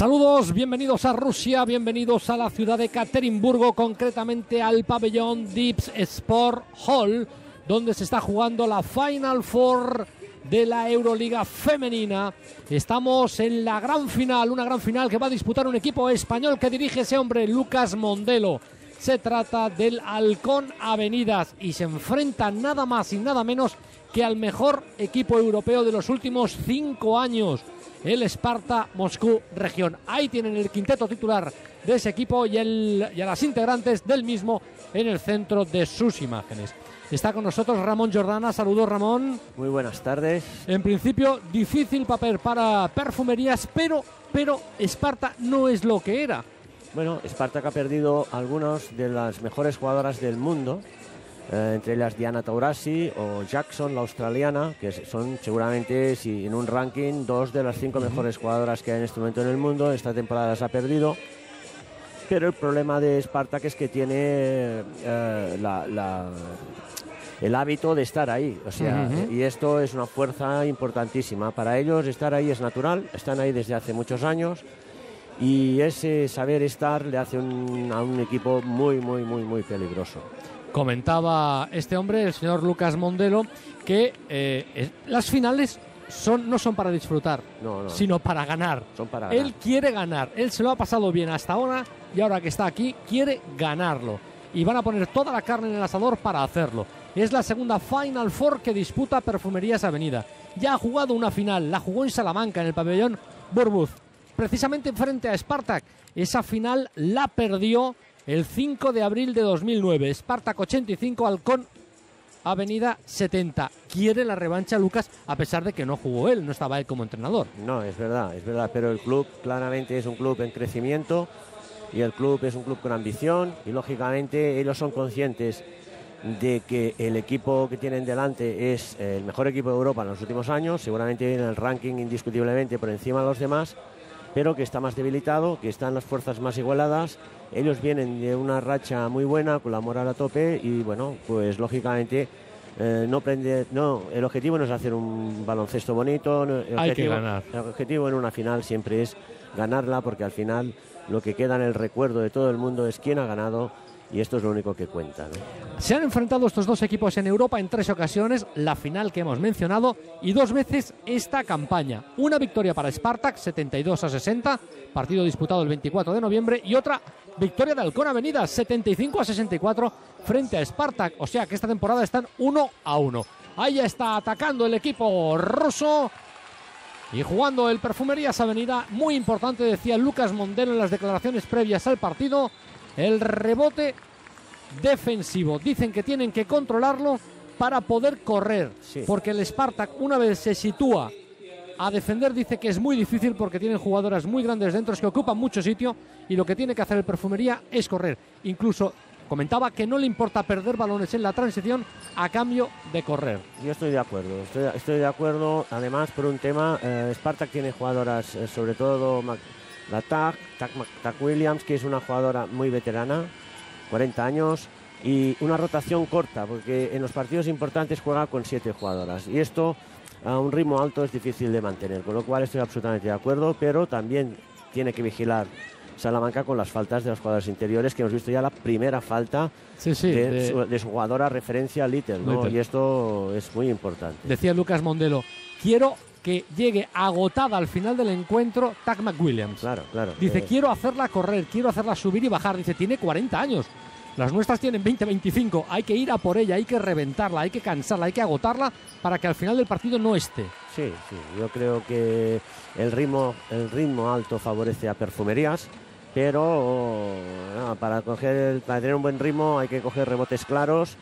Saludos, bienvenidos a Rusia, bienvenidos a la ciudad de Ekaterimburgo, concretamente al pabellón Deeps Sport Hall, donde se está jugando la Final Four de la Euroliga femenina. Estamos en la gran final, una gran final que va a disputar un equipo español que dirige ese hombre, Lucas Mondelo. Se trata del Halcón Avenidas y se enfrenta nada más y nada menos que al mejor equipo europeo de los últimos 5 años, el Sparta Moscú Región. Ahí tienen el quinteto titular de ese equipo y a las integrantes del mismo en el centro de sus imágenes. Está con nosotros Ramón Jordana. Saludos, Ramón. Muy buenas tardes. En principio, difícil papel para Perfumerías, pero Sparta no es lo que era. Bueno, Spartak ha perdido algunas de las mejores jugadoras del mundo, entre ellas Diana Taurasi o Jackson, la australiana, que son seguramente, si en un ranking, 2 de las 5 mejores jugadoras que hay en este momento en el mundo. Esta temporada las ha perdido, pero el problema de Spartak es que tiene el hábito de estar ahí, o sea, y esto es una fuerza importantísima para ellos. Estar ahí es natural, están ahí desde hace muchos años. Y ese saber estar le hace a un equipo muy peligroso. Comentaba este hombre, el señor Lucas Mondelo, que las finales no son para disfrutar, sino para ganar. Son para ganar. Él quiere ganar, él se lo ha pasado bien hasta ahora y ahora que está aquí quiere ganarlo. Y van a poner toda la carne en el asador para hacerlo. Es la segunda Final Four que disputa Perfumerías Avenida. Ya ha jugado una final, la jugó en Salamanca, en el pabellón Burbuz, precisamente frente a Spartak. Esa final la perdió el 5 de abril de 2009. Spartak 85, Halcón Avenida 70. Quiere la revancha, Lucas, a pesar de que no jugó él, no estaba él como entrenador. No, es verdad, pero el club claramente es un club en crecimiento y el club es un club con ambición y lógicamente ellos son conscientes de que el equipo que tienen delante es el mejor equipo de Europa en los últimos años, seguramente en el ranking indiscutiblemente por encima de los demás, pero que está más debilitado, que están las fuerzas más igualadas. Ellos vienen de una racha muy buena, con la moral a tope y bueno, pues lógicamente el objetivo no es hacer un baloncesto bonito, hay que ganar. El objetivo en una final siempre es ganarla, porque al final lo que queda en el recuerdo de todo el mundo es quién ha ganado. Y esto es lo único que cuenta, ¿no? Se han enfrentado estos dos equipos en Europa en 3 ocasiones, la final que hemos mencionado, y 2 veces esta campaña. Una victoria para Spartak, 72-60, partido disputado el 24 de noviembre, y otra victoria de Halcón Avenida, 75-64, frente a Spartak. O sea que esta temporada están 1-1. Ahí está atacando el equipo ruso y jugando el Perfumerías Avenida. Muy importante, decía Lucas Mondelo en las declaraciones previas al partido, el rebote defensivo. Dicen que tienen que controlarlo para poder correr, porque el Spartak, una vez se sitúa a defender, dice que es muy difícil porque tienen jugadoras muy grandes dentro que ocupan mucho sitio y lo que tiene que hacer el Perfumería es correr. Incluso comentaba que no le importa perder balones en la transición a cambio de correr. Yo estoy de acuerdo, estoy de acuerdo. Además, por un tema, Spartak tiene jugadoras, sobre todo la Tak Williams, que es una jugadora muy veterana, 40 años, y una rotación corta, porque en los partidos importantes juega con 7 jugadoras, y esto a un ritmo alto es difícil de mantener, con lo cual estoy absolutamente de acuerdo, pero también tiene que vigilar Salamanca con las faltas de los jugadores interiores, que hemos visto ya la primera falta de su jugadora referencia, Little, ¿no? Y esto es muy importante. Decía Lucas Mondelo, quiero que llegue agotada al final del encuentro Tak McWilliams. Claro. Dice, quiero hacerla correr, quiero hacerla subir y bajar. Dice, tiene 40 años. Las nuestras tienen 20-25. Hay que ir a por ella, hay que reventarla, hay que cansarla, hay que agotarla para que al final del partido no esté. Sí. Yo creo que el ritmo alto favorece a Perfumerías, pero para tener un buen ritmo hay que coger rebotes claros.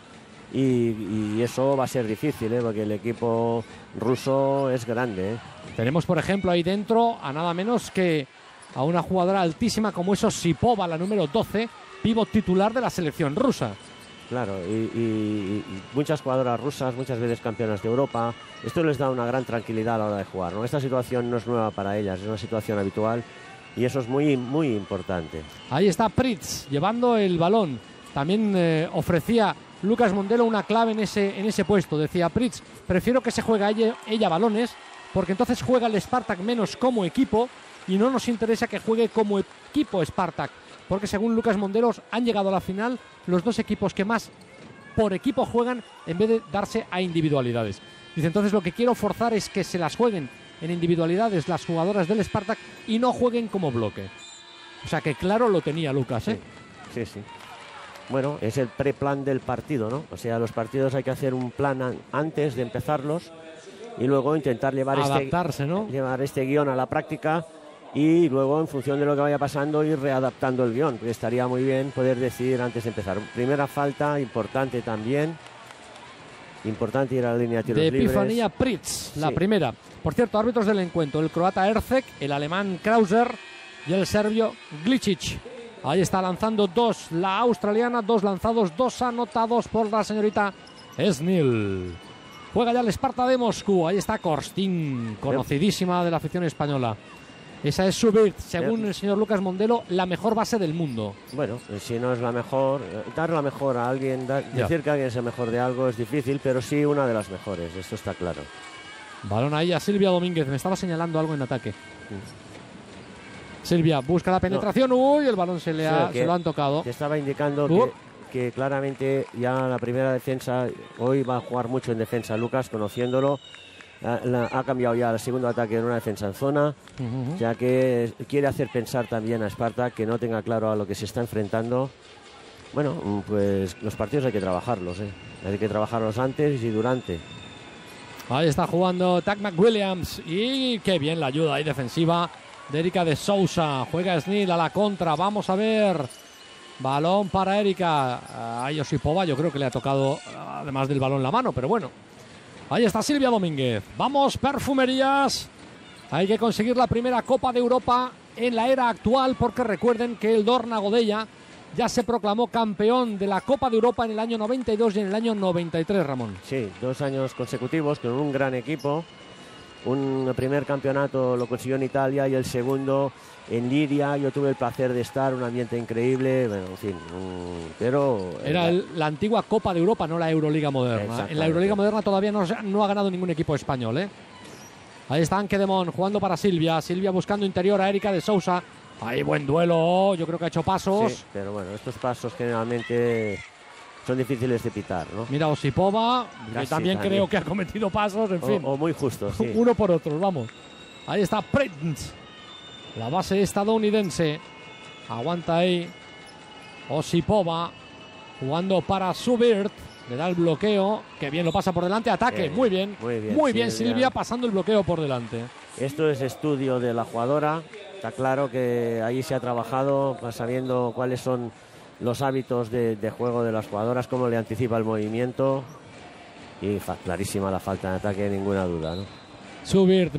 Y eso va a ser difícil, porque el equipo ruso es grande. Tenemos, por ejemplo, ahí dentro a nada menos que a una jugadora altísima como es Osipova, la número 12, pívot titular de la selección rusa. Claro, y muchas jugadoras rusas, muchas veces campeonas de Europa. Esto les da una gran tranquilidad a la hora de jugar, ¿no? Esta situación no es nueva para ellas, es una situación habitual y eso es muy importante. Ahí está Pritz llevando el balón. También ofrecía Lucas Mondelo una clave en ese puesto. Decía Pritz, prefiero que se juegue ella balones, porque entonces juega el Spartak menos como equipo y no nos interesa que juegue como equipo Spartak, porque según Lucas Mondelos han llegado a la final los dos equipos que más por equipo juegan en vez de darse a individualidades. Dice, entonces lo que quiero forzar es que se las jueguen en individualidades las jugadoras del Spartak y no jueguen como bloque. O sea que claro lo tenía Lucas, ¿eh? Sí, sí. Bueno, es el preplan del partido, ¿no? O sea, los partidos hay que hacer un plan antes de empezarlos y luego intentar llevar adaptarse, ¿no? Llevar este guión a la práctica y luego en función de lo que vaya pasando ir readaptando el guión, porque estaría muy bien poder decidir antes de empezar. Primera falta, importante también. Importante ir a la línea de tiros libres. De Epifanía Pritz, la primera. Por cierto, árbitros del encuentro, el croata Ercek, el alemán Krauser y el serbio Glicic. Ahí está lanzando dos la australiana, dos lanzados, dos anotados por la señorita Snil. Juega ya el Sparta de Moscú. Ahí está Korstin, conocidísima de la afición española. Esa es Subirt, según el señor Lucas Mondelo, la mejor base del mundo. Bueno, si no es la mejor, dar la mejor a alguien, decir que alguien es el mejor de algo es difícil, pero sí una de las mejores, esto está claro. Balón ahí a Silvia Domínguez, me estaba señalando algo en ataque. Silvia busca la penetración, uy, el balón se lo han tocado. Te estaba indicando que claramente ya la primera defensa, hoy va a jugar mucho en defensa Lucas, conociéndolo. Ha cambiado ya el segundo ataque en una defensa en zona, ya que quiere hacer pensar también a Spartak que no tenga claro a lo que se está enfrentando. Bueno, pues los partidos hay que trabajarlos, hay que trabajarlos antes y durante. Ahí está jugando Tack McWilliams y qué bien la ayuda ahí defensiva de Erika de Sousa. Juega Snil a la contra, vamos a ver. Balón para Erika. A Josipova yo creo que le ha tocado además del balón la mano, pero bueno. Ahí está Silvia Domínguez. Vamos, Perfumerías. Hay que conseguir la primera Copa de Europa en la era actual, porque recuerden que el Dorna Godella ya se proclamó campeón de la Copa de Europa en el año 92 y en el año 93, Ramón. Sí, 2 años consecutivos con un gran equipo. Un primer campeonato lo consiguió en Italia y el segundo en Liria. Yo tuve el placer de estar, un ambiente increíble, bueno, en fin, pero... Era la antigua Copa de Europa, no la Euroliga Moderna. En la Euroliga Moderna todavía no ha ganado ningún equipo español, ¿eh? Ahí está Ankedemon jugando para Silvia. Silvia buscando interior a Erika de Sousa. Ahí buen duelo, yo creo que ha hecho pasos. Sí, pero bueno, estos pasos generalmente son difíciles de pitar, ¿no? Mira Osipova, que también creo que ha cometido pasos, en fin. O muy justos, sí. Uno por otro, vamos. Ahí está Prince, la base estadounidense. Aguanta ahí Osipova, jugando para Subirt. Le da el bloqueo, que bien lo pasa por delante. Ataque, muy bien. Muy bien Silvia pasando el bloqueo por delante. Esto es estudio de la jugadora. Está claro que ahí se ha trabajado sabiendo cuáles son los hábitos de juego de las jugadoras, cómo le anticipa el movimiento. Y clarísima la falta de ataque, ninguna duda, ¿no? Subirt,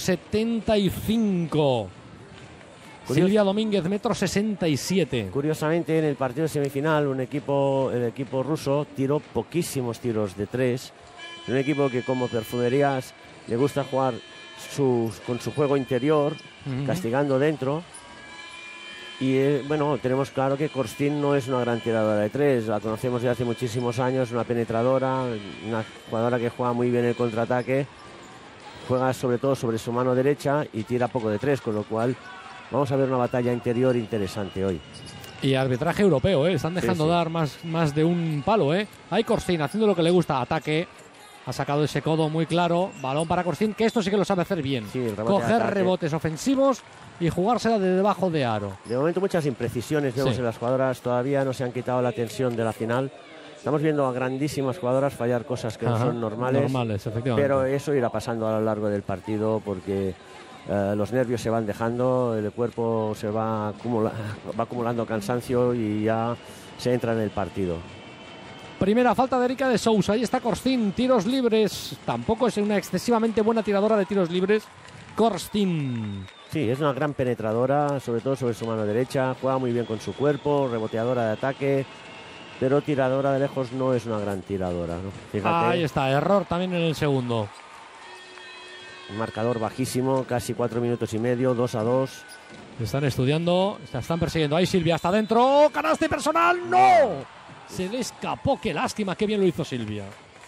1,75 m. Silvia Domínguez, 1,67 m. Curiosamente, en el partido semifinal, el equipo ruso tiró poquísimos tiros de 3. Un equipo que, como Perfumerías, le gusta jugar con su juego interior, castigando dentro. Y bueno, tenemos claro que Korstin no es una gran tiradora de 3. La conocemos desde hace muchísimos años, una penetradora, una jugadora que juega muy bien el contraataque. Juega sobre todo sobre su mano derecha y tira poco de 3, con lo cual vamos a ver una batalla interior interesante hoy. Y arbitraje europeo, están dejando dar más de un palo. Hay Korstin haciendo lo que le gusta, ataque. Ha sacado ese codo muy claro. Balón para Korstin, que esto sí que lo sabe hacer bien. Sí, coger rebotes ofensivos y jugársela de debajo de aro. De momento muchas imprecisiones vemos en las jugadoras. Todavía no se han quitado la tensión de la final. Estamos viendo a grandísimas jugadoras fallar cosas que no son normales. Efectivamente. Pero eso irá pasando a lo largo del partido porque los nervios se van dejando, el cuerpo se va acumulando cansancio y ya se entra en el partido. Primera falta de Erika de Sousa. Ahí está Korstin, tiros libres. Tampoco es una excesivamente buena tiradora de tiros libres. Korstin. Sí, es una gran penetradora, sobre todo sobre su mano derecha. Juega muy bien con su cuerpo, reboteadora de ataque. Pero tiradora de lejos no es una gran tiradora, ¿no? Fíjate. Ahí está, error también en el segundo. Un marcador bajísimo, casi 4 minutos y medio, 2-2. Están estudiando, se están persiguiendo. Ahí Silvia está dentro. ¡Canaste personal! ¡No! Se le escapó, qué lástima, qué bien lo hizo Silvia.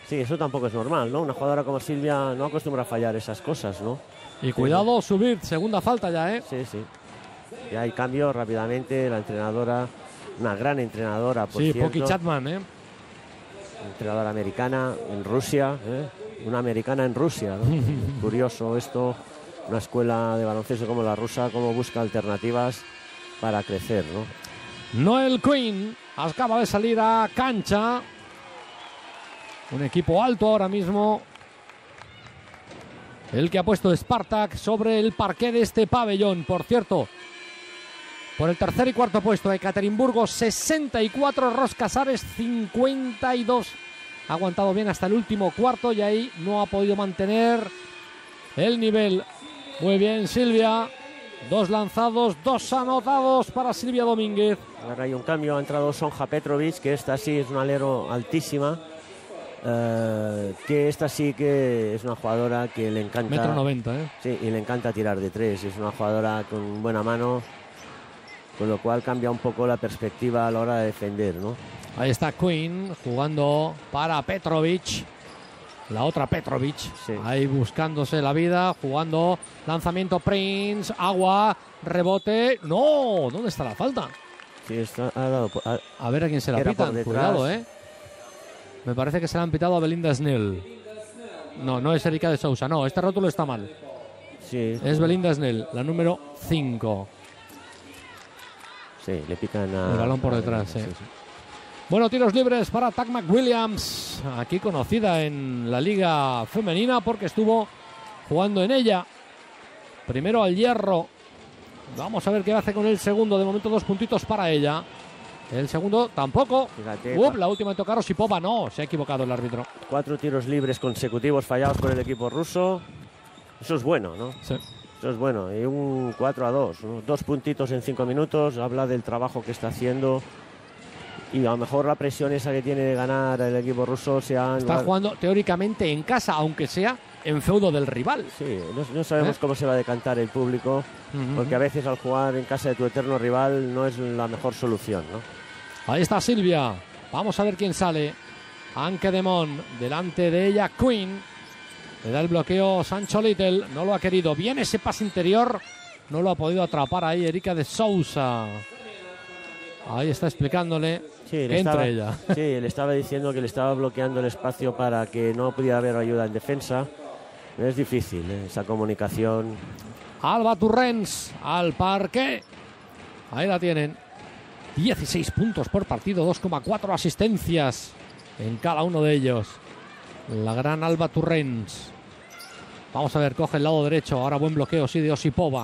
Sí, eso tampoco es normal, ¿no? Una jugadora como Silvia no acostumbra a fallar esas cosas, ¿no? Y cuidado, subir, segunda falta ya, ¿eh? Sí, sí. Ya hay cambio rápidamente, la entrenadora, una gran entrenadora, por sí, cierto. Poki Chapman, ¿eh? Entrenadora americana en Rusia, ¿eh? Una americana en Rusia, ¿no? Curioso esto, una escuela de baloncesto como la rusa, cómo busca alternativas para crecer, ¿no? Noel Quinn acaba de salir a cancha. Un equipo alto ahora mismo. El que ha puesto Spartak sobre el parqué de este pabellón. Por cierto, por el tercer y cuarto puesto, Ekaterimburgo 64, Ros Casares 52. Ha aguantado bien hasta el último cuarto y ahí no ha podido mantener el nivel. Muy bien, Silvia. 2 lanzados, 2 anotados para Silvia Domínguez. Ahora hay un cambio, ha entrado Sonja Petrovic, que esta sí es un alero altísima. Que esta sí que es una jugadora que le encanta. 1,90 m, ¿eh? Sí, y le encanta tirar de 3. Es una jugadora con buena mano, con lo cual cambia un poco la perspectiva a la hora de defender, ¿no? Ahí está Quinn jugando para Petrovic. La otra Petrovic, sí. Ahí buscándose la vida, jugando, lanzamiento Prince, agua, rebote. ¡No! ¿Dónde está la falta? Sí, ha dado, a ver a quién se la pitan, cuidado, ¿eh? Me parece que se la han pitado a Belinda Snell. No, no es Erika de Sousa, no, este rótulo está mal. Sí. Es Belinda Snell, la número 5. Sí, le pican el balón por detrás, sí. Bueno, tiros libres para Tack McWilliams, aquí conocida en la liga femenina porque estuvo jugando en ella. Primero al hierro. Vamos a ver qué hace con el segundo. De momento 2 puntitos para ella. El segundo tampoco. Fíjate, la última en tocar Osipova, no, se ha equivocado el árbitro. 4 tiros libres consecutivos fallados por el equipo ruso. Eso es bueno, ¿no? Sí. Eso es bueno. Y un 4-2, ¿no? 2 puntitos en 5 minutos. Habla del trabajo que está haciendo. Y a lo mejor la presión esa que tiene de ganar el equipo ruso está jugando teóricamente en casa, aunque sea en feudo del rival. Sí, no sabemos cómo se va a decantar el público, porque a veces al jugar en casa de tu eterno rival no es la mejor solución, ¿no? Ahí está Silvia. Vamos a ver quién sale. Anke Demon, delante de ella Quinn. Le da el bloqueo Sancho Little, no lo ha querido. Viene ese pase interior, no lo ha podido atrapar ahí Erika de Sousa. Ahí está explicándole. Sí, ella. Sí, le estaba diciendo que le estaba bloqueando el espacio para que no pudiera haber ayuda en defensa. Es difícil, esa comunicación. Alba Turrens al parque. Ahí la tienen. 16 puntos por partido, 2,4 asistencias en cada uno de ellos. La gran Alba Turrens. Vamos a ver, coge el lado derecho. Ahora buen bloqueo, sí, de Osipova.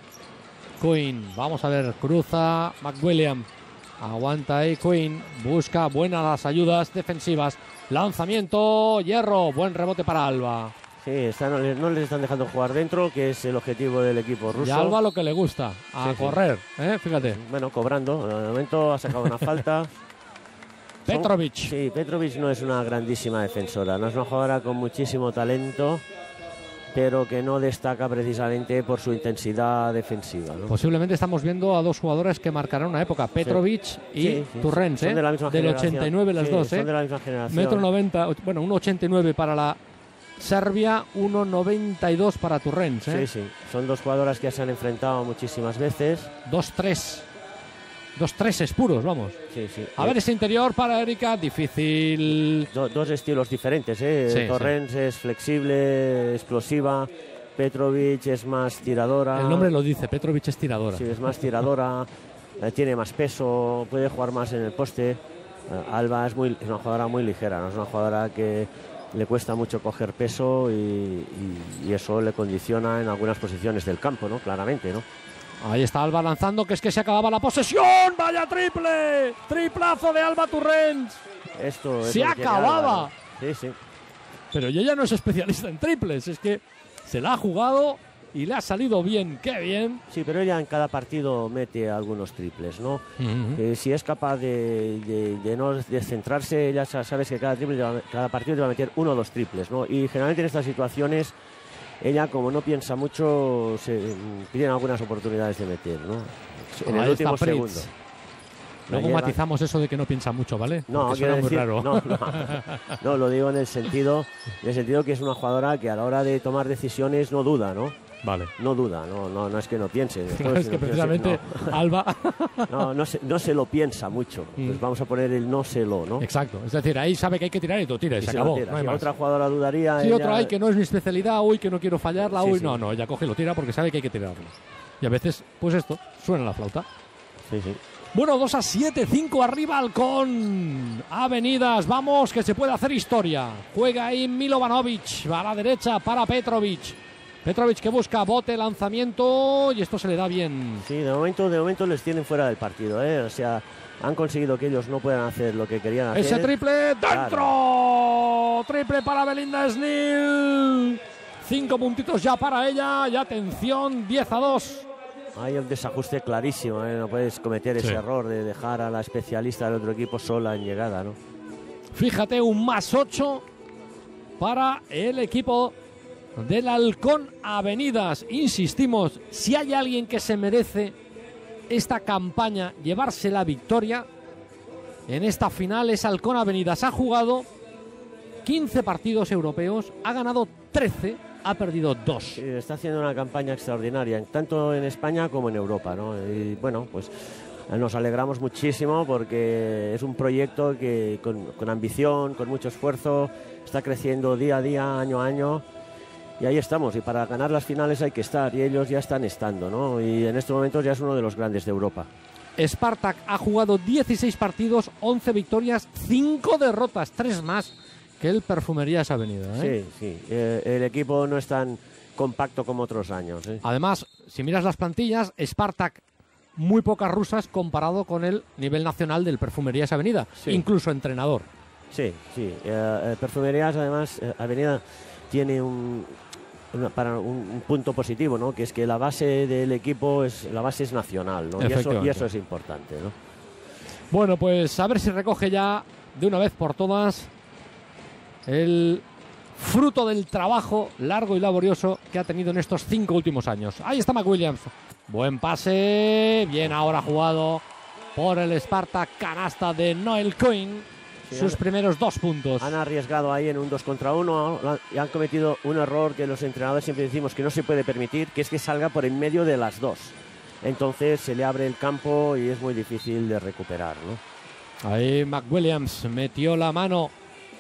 Quinn, vamos a ver, cruza McWilliams. Aguanta ahí Quinn, busca buenas las ayudas defensivas. Lanzamiento, hierro, buen rebote para Alba. Sí, no les están dejando jugar dentro, que es el objetivo del equipo ruso. Y a Alba lo que le gusta, a correr, fíjate. Bueno, cobrando, de momento ha sacado una falta. Petrovic. Sí, Petrovic no es una grandísima defensora, no es una jugadora con muchísimo talento, pero que no destaca precisamente por su intensidad defensiva, ¿no? Posiblemente estamos viendo a 2 jugadoras que marcarán una época, Petrovic y Turrens, son de la misma del generación. 89 las dos, son de la misma generación. 1,90 m, bueno, 1,89 para la Serbia, 1,92 para Turrens. Sí, son 2 jugadoras que se han enfrentado muchísimas veces. 2-3. 2-3 puros, vamos. Sí. A ver ese interior para Erika, difícil. 2 estilos diferentes, ¿eh? Turrens es flexible, explosiva. Petrovic es más tiradora. El nombre lo dice, Petrovic es tiradora. Sí, es más tiradora, tiene más peso, puede jugar más en el poste. Alba es una jugadora muy ligera, ¿no? Es una jugadora que le cuesta mucho coger peso y eso le condiciona en algunas posiciones del campo, ¿no? Claramente, ¿no? Ahí está Alba lanzando, que es que se acababa la posesión. ¡Vaya triple! ¡Triplazo de Alba Turrens! Esto se acababa. Alba, ¿no? Sí. Pero ella no es especialista en triples, es que se la ha jugado y le ha salido bien. ¡Qué bien! Sí, pero ella en cada partido mete algunos triples, ¿no? Si es capaz de no descentrarse, ella sabes que cada partido te va a meter 1 o 2 triples, ¿no? Y generalmente en estas situaciones ella, como no piensa mucho, se piden algunas oportunidades de meter, ¿no? En el último segundo. Luego matizamos eso de que no piensa mucho, ¿vale? No, suena muy decir, raro. No, lo digo en el sentido que es una jugadora que a la hora de tomar decisiones no duda, ¿no? Vale. No duda, no es que no piense. No, es que precisamente Alba... no se lo piensa mucho. Pues vamos a poner el no se lo, ¿no? Exacto. Es decir, ahí sabe que hay que tirar y tú tiras, se acabó. No hay si más. otra jugadora dudaría... Si otro hay que no es mi especialidad, uy, que no quiero fallarla, uy, no, ella coge y lo tira porque sabe que hay que tirarlo. Y a veces, pues esto, suena la flauta. Sí. Bueno, 2-7, 5 arriba Halcón. Avenidas, vamos, que se puede hacer historia. Juega ahí Milovanovic, va a la derecha para Petrovic. Petrovic que busca bote, lanzamiento, y esto se le da bien. Sí, de momento les tienen fuera del partido, ¿eh? O sea, han conseguido que ellos no puedan hacer lo que querían hacer. Ese triple, ¡dentro! Claro. Triple para Belinda Snell. 5 puntitos ya para ella, y atención, 10-2. Hay un desajuste clarísimo, ¿eh? No puedes cometer ese error de dejar a la especialista del otro equipo sola en llegada, ¿no? Fíjate, un +8 para el equipo del Halcón Avenidas. Insistimos, si hay alguien que se merece esta campaña, llevarse la victoria en esta final, es Halcón Avenidas. Ha jugado 15 partidos europeos, ha ganado 13, ha perdido 2. Sí, está haciendo una campaña extraordinaria, tanto en España como en Europa, ¿no? Y bueno, pues nos alegramos muchísimo porque es un proyecto que con ambición, con mucho esfuerzo, está creciendo día a día, año a año. Y ahí estamos, y para ganar las finales hay que estar, y ellos ya están estando, ¿no? Y en estos momentos ya es uno de los grandes de Europa. Spartak ha jugado 16 partidos, 11 victorias, 5 derrotas, 3 más que el Perfumerías Avenida, ¿eh? Sí. El equipo no es tan compacto como otros años, ¿eh? Además, si miras las plantillas, Spartak, muy pocas rusas comparado con el nivel nacional del Perfumerías Avenida, incluso entrenador. Sí. Perfumerías, además, Avenida tiene un punto positivo, ¿no? Que es que la base del equipo es nacional, ¿no? Y eso es importante, ¿no? Bueno, pues a ver si recoge ya de una vez por todas el fruto del trabajo largo y laborioso que ha tenido en estos 5 últimos años. Ahí está McWilliams. Buen pase, bien ahora jugado por el Spartak, canasta de Noel Coyne. Sus primeros 2 puntos. Han arriesgado ahí en un 2 contra 1 y han cometido un error que los entrenadores siempre decimos que no se puede permitir, que es que salga por en medio de las dos. Entonces se le abre el campo y es muy difícil de recuperar, ¿no? Ahí McWilliams metió la mano.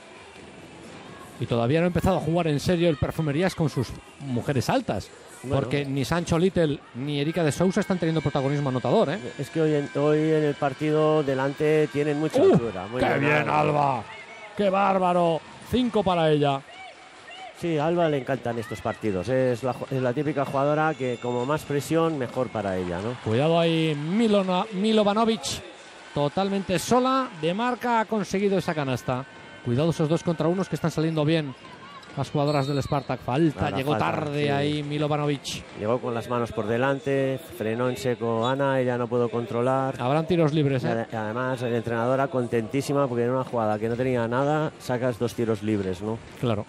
Y todavía no ha empezado a jugar en serio el Perfumerías con sus mujeres altas. Bueno, porque ni Sancho Little ni Erika de Sousa están teniendo protagonismo anotador, ¿eh? Es que hoy en el partido delante tienen mucha altura. ¡Qué bien, Alba! ¡Qué bárbaro! 5 para ella. Sí, a Alba le encantan estos partidos. Es la típica jugadora que como más presión, mejor para ella, ¿no? Cuidado ahí, Milovanovic. Totalmente sola, de marca, ha conseguido esa canasta. Cuidado esos 2 contra 1 que están saliendo bien las jugadoras del Spartak. Llegó tarde ahí Milovanovic. Llegó con las manos por delante, frenó en seco Ana, ella no pudo controlar. Habrán tiros libres, ¿eh? Además, la entrenadora contentísima porque en una jugada que no tenía nada, sacas 2 tiros libres, ¿no? Claro.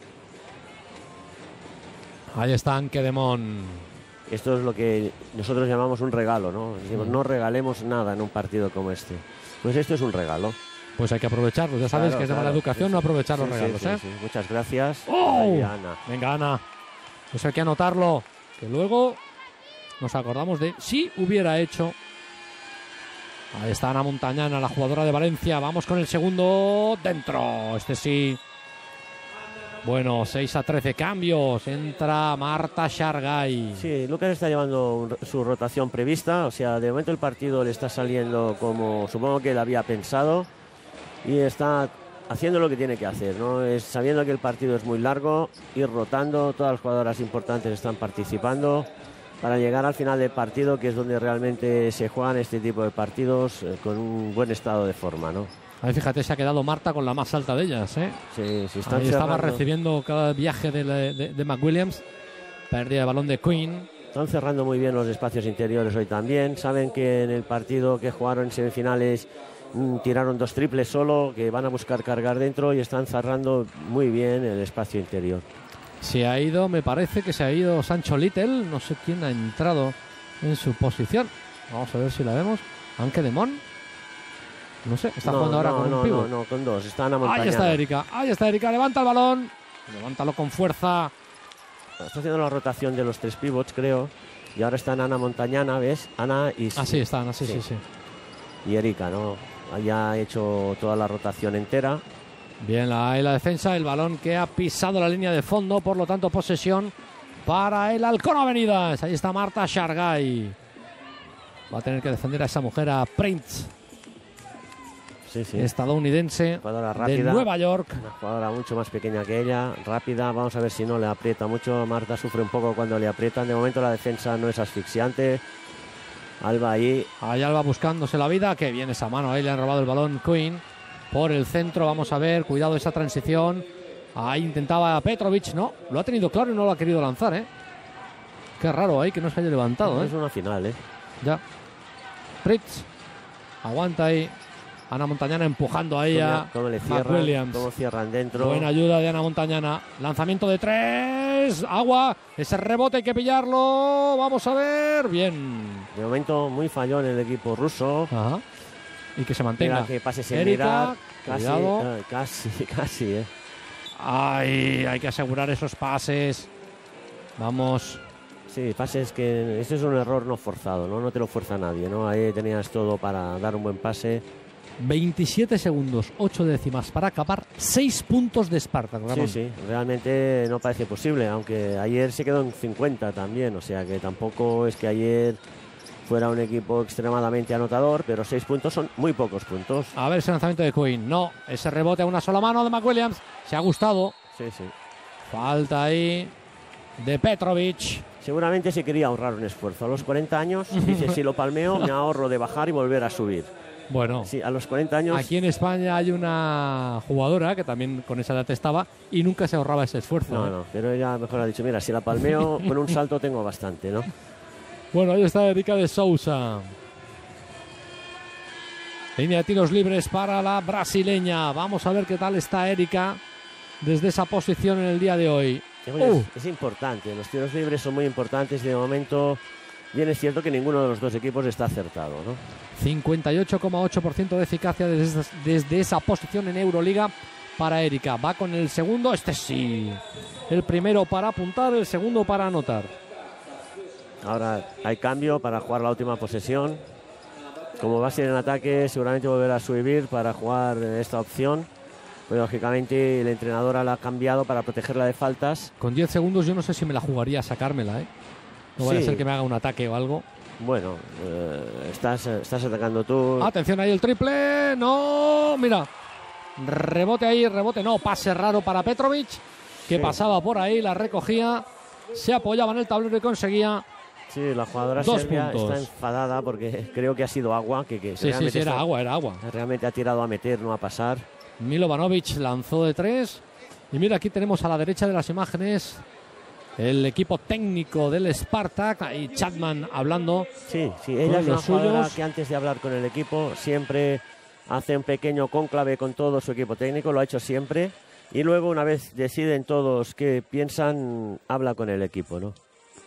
Ahí está Ankedemon. Esto es lo que nosotros llamamos un regalo, ¿no? Decimos, no regalemos nada en un partido como este. Pues esto es un regalo. Pues hay que aprovecharlo. Ya sabes que es de mala educación no aprovechar los regalos, ¿eh? Sí. Muchas gracias. ¡Oh! Ana. Venga, Ana. Pues hay que anotarlo. Que luego nos acordamos de si hubiera hecho. Ahí está Ana Montañana, la jugadora de Valencia. Vamos con el segundo. Dentro. Este sí. Bueno, 6-13 cambios. Entra Marta Shargay. Sí, Lucas está llevando su rotación prevista. O sea, de momento el partido le está saliendo como supongo que él había pensado. Y está haciendo lo que tiene que hacer, ¿no? Es sabiendo que el partido es muy largo, ir rotando, todas las jugadoras importantes están participando para llegar al final del partido, que es donde realmente se juegan este tipo de partidos con un buen estado de forma, ¿no? Ahí fíjate, se ha quedado Marta con la más alta de ellas, ¿eh? Sí, están ahí estaba recibiendo cada viaje de McWilliams, pérdida de balón de Quinn. Están cerrando muy bien los espacios interiores hoy también. Saben que en el partido que jugaron en semifinales tiraron 2 triples solo, que van a buscar cargar dentro y están cerrando muy bien el espacio interior. Se ha ido, me parece que se ha ido Sancho Little, no sé quién ha entrado en su posición. Vamos a ver si la vemos. Ankedemon. No sé, está jugando ahora con un pívot. No, con dos. Está Ana Montañana. Ahí está Erika. Levanta el balón. Levántalo con fuerza. Está haciendo la rotación de los tres pivots, creo. Y ahora están Ana Montañana, ¿ves? Ana y... Así están, sí. Y Erika, ¿no? Ya ha hecho toda la rotación entera. Bien, ahí la defensa. El balón que ha pisado la línea de fondo. Por lo tanto, posesión para el Halcón Avenidas. Ahí está Marta Shargay. Va a tener que defender a esa mujer, a Prince. Sí. Estadounidense de Nueva York. Una jugadora mucho más pequeña que ella, rápida. Vamos a ver si no le aprieta mucho. Marta sufre un poco cuando le aprietan. De momento la defensa no es asfixiante. Alba ahí. Ahí Alba buscándose la vida. Qué bien esa mano. Ahí le han robado el balón Queen por el centro. Vamos a ver. Cuidado esa transición. Ahí intentaba Petrovic. No, lo ha tenido claro y no lo ha querido lanzar, ¿eh? Qué raro ahí que no se haya levantado, ¿eh? Es una final, ¿eh? Ya. Fritz. Aguanta ahí. Ana Montañana empujando ahí a McWilliams. Cómo cierran dentro. Buena ayuda de Ana Montañana. Lanzamiento de 3. Agua. Ese rebote hay que pillarlo. Vamos a ver. Bien. De momento muy fallón el equipo ruso. Ajá. Y que se mantenga. Mira que pase sin Erika, mirar. Casi. Ay, hay que asegurar esos pases. Vamos. Sí, pases que... Este es un error no forzado, ¿no? No te lo fuerza nadie, ¿no? Ahí tenías todo para dar un buen pase. 27 segundos, 8 décimas para acabar, 6 puntos de Spartak. Sí, realmente no parece posible, aunque ayer se quedó en 50 también, o sea que tampoco es que ayer fuera un equipo extremadamente anotador, pero 6 puntos son muy pocos puntos. A ver ese lanzamiento de Queen, no, ese rebote a una sola mano de McWilliams, se ha gustado. Sí. Falta ahí de Petrovic. Seguramente se quería ahorrar un esfuerzo. A los 40 años, dice, si lo palmeo, me ahorro de bajar y volver a subir. Bueno, sí, a los 40 años... Aquí en España hay una jugadora que también con esa edad estaba y nunca se ahorraba ese esfuerzo. No, pero ella mejor ha dicho, mira, si la palmeo con un salto tengo bastante, ¿no? Bueno, ahí está Erika de Sousa. Línea de tiros libres para la brasileña. Vamos a ver qué tal está Erika desde esa posición en el día de hoy. Es importante, los tiros libres son muy importantes. De momento, bien es cierto que ninguno de los dos equipos está acertado, ¿no? 58,8% de eficacia desde esa posición en Euroliga para Erika. Va con el segundo, sí. El primero para apuntar, el segundo para anotar. Ahora hay cambio para jugar la última posesión. Como va a ser en ataque, seguramente volverá a subir para jugar esta opción. Pero lógicamente el entrenador la ha cambiado para protegerla de faltas. Con 10 segundos yo no sé si me la jugaría a sacármela, ¿eh? No vaya a ser que me haga un ataque o algo. Bueno, estás atacando tú. Atención ahí el triple. No, mira. Rebote ahí, rebote no. Pase raro para Petrovic, que pasaba por ahí, la recogía, se apoyaba en el tablero y conseguía. Sí, la jugadora serbia está enfadada porque creo que ha sido agua. Sí, era agua. Realmente ha tirado a meter, no a pasar. Milovanovic lanzó de 3. Y mira, aquí tenemos a la derecha de las imágenes el equipo técnico del Spartak y Chapman hablando. Sí, ella es una jugadora que antes de hablar con el equipo siempre hace un pequeño cónclave con todo su equipo técnico, lo ha hecho siempre. Y luego, una vez deciden todos qué piensan, habla con el equipo, ¿no?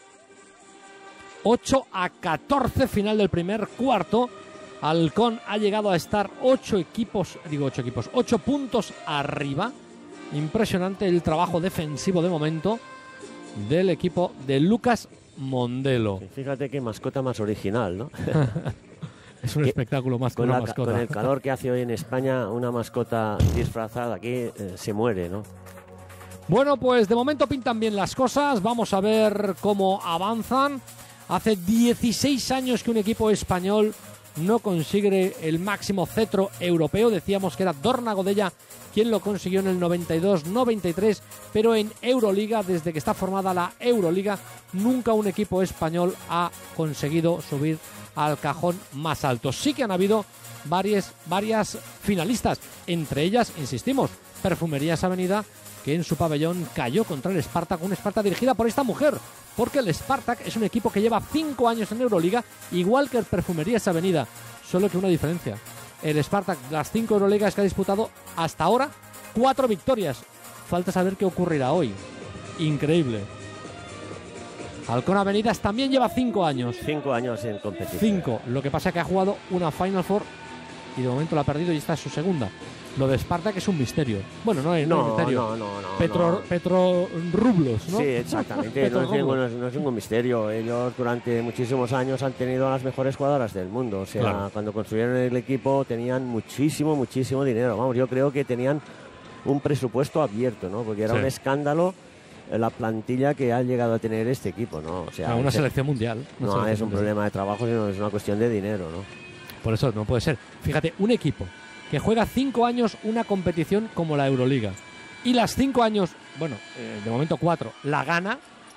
8-14, final del primer cuarto. Halcón ha llegado a estar 8 puntos arriba. Impresionante el trabajo defensivo de momento del equipo de Lucas Mondelo. Sí, fíjate qué mascota más original, ¿no? Es un espectáculo más que una mascota. Con el calor que hace hoy en España, una mascota disfrazada aquí se muere, ¿no? Bueno, pues de momento pintan bien las cosas. Vamos a ver cómo avanzan. Hace 16 años que un equipo español no consigue el máximo cetro europeo. Decíamos que era Dorna Godella quien lo consiguió en el 92-93, pero en Euroliga, desde que está formada la Euroliga, nunca un equipo español ha conseguido subir al cajón más alto. Sí que han habido varias finalistas, entre ellas, insistimos, Perfumerías Avenida, que en su pabellón cayó contra el Spartak, una Spartak dirigida por esta mujer, porque el Spartak es un equipo que lleva 5 años en Euroliga, igual que el Perfumerías Avenida, solo que una diferencia. El Spartak, las 5 Euroligas que ha disputado hasta ahora, 4 victorias. Falta saber qué ocurrirá hoy. Increíble. Halcón Avenidas también lleva 5 años. 5 años en competición. 5. Lo que pasa es que ha jugado una Final Four y de momento la ha perdido y esta es su segunda. Lo de Spartak es un misterio. Bueno, no es un misterio. Petro Rublos, ¿no? Sí, exactamente. No es ningún misterio. Ellos durante muchísimos años han tenido a las mejores jugadoras del mundo. O sea, claro, cuando construyeron el equipo tenían muchísimo dinero. Vamos, yo creo que tenían un presupuesto abierto, ¿no? Porque era un escándalo la plantilla que ha llegado a tener este equipo, ¿no? O sea, una selección mundial. No es un problema de trabajo, sino es una cuestión de dinero, ¿no? Por eso no puede ser. Fíjate, un equipo que juega 5 años una competición como la Euroliga y las 5 años, bueno, de momento 4, la gana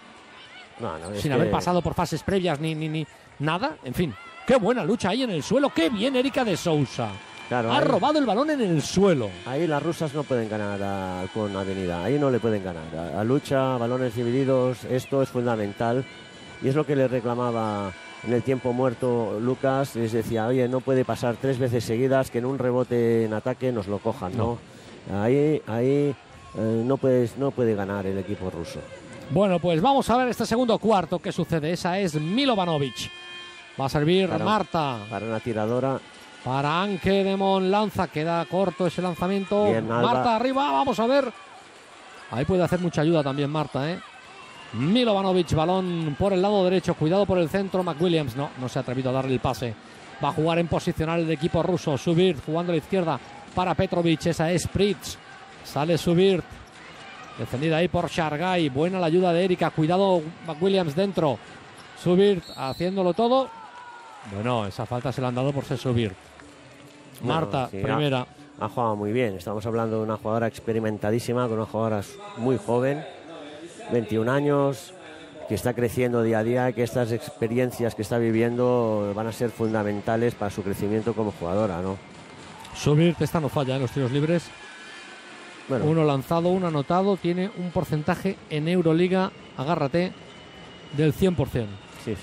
sin haber pasado por fases previas ni nada. En fin, qué buena lucha ahí en el suelo. Qué bien Erika de Sousa. Claro, ha robado el balón en el suelo. Ahí las rusas no pueden ganar con Avenida. Ahí no le pueden ganar. A lucha, balones divididos, esto es fundamental. Y es lo que le reclamaba en el tiempo muerto Lucas. Les decía, oye, no puede pasar 3 veces seguidas que en un rebote en ataque nos lo cojan, ¿no? Ahí no puede ganar el equipo ruso. Bueno, pues vamos a ver este segundo cuarto. ¿Qué sucede? Esa es Milovanovic. Va a servir Marta. Para una tiradora. Para Anke Demon, lanza, queda corto ese lanzamiento. Bien, Marta arriba, vamos a ver. Ahí puede hacer mucha ayuda también Marta, ¿eh? Milovanovic, balón por el lado derecho, cuidado por el centro. McWilliams no se ha atrevido a darle el pase. Va a jugar en posicional el equipo ruso. Subirt jugando a la izquierda para Petrovic, esa es Pritz. Sale Subirt, defendida ahí por Shargay. Buena la ayuda de Erika, cuidado McWilliams dentro. Subirt haciéndolo todo. Bueno, esa falta se la han dado por ser Subirt. Marta, sí, primera. Ha jugado muy bien. Estamos hablando de una jugadora experimentadísima, con una jugadora muy joven, 21 años, que está creciendo día a día, que estas experiencias que está viviendo van a ser fundamentales para su crecimiento como jugadora, ¿no? Subirt esta no falla en los tiros libres. Bueno. Uno lanzado, uno anotado. Tiene un porcentaje en Euroliga, agárrate, del 100%. Sí.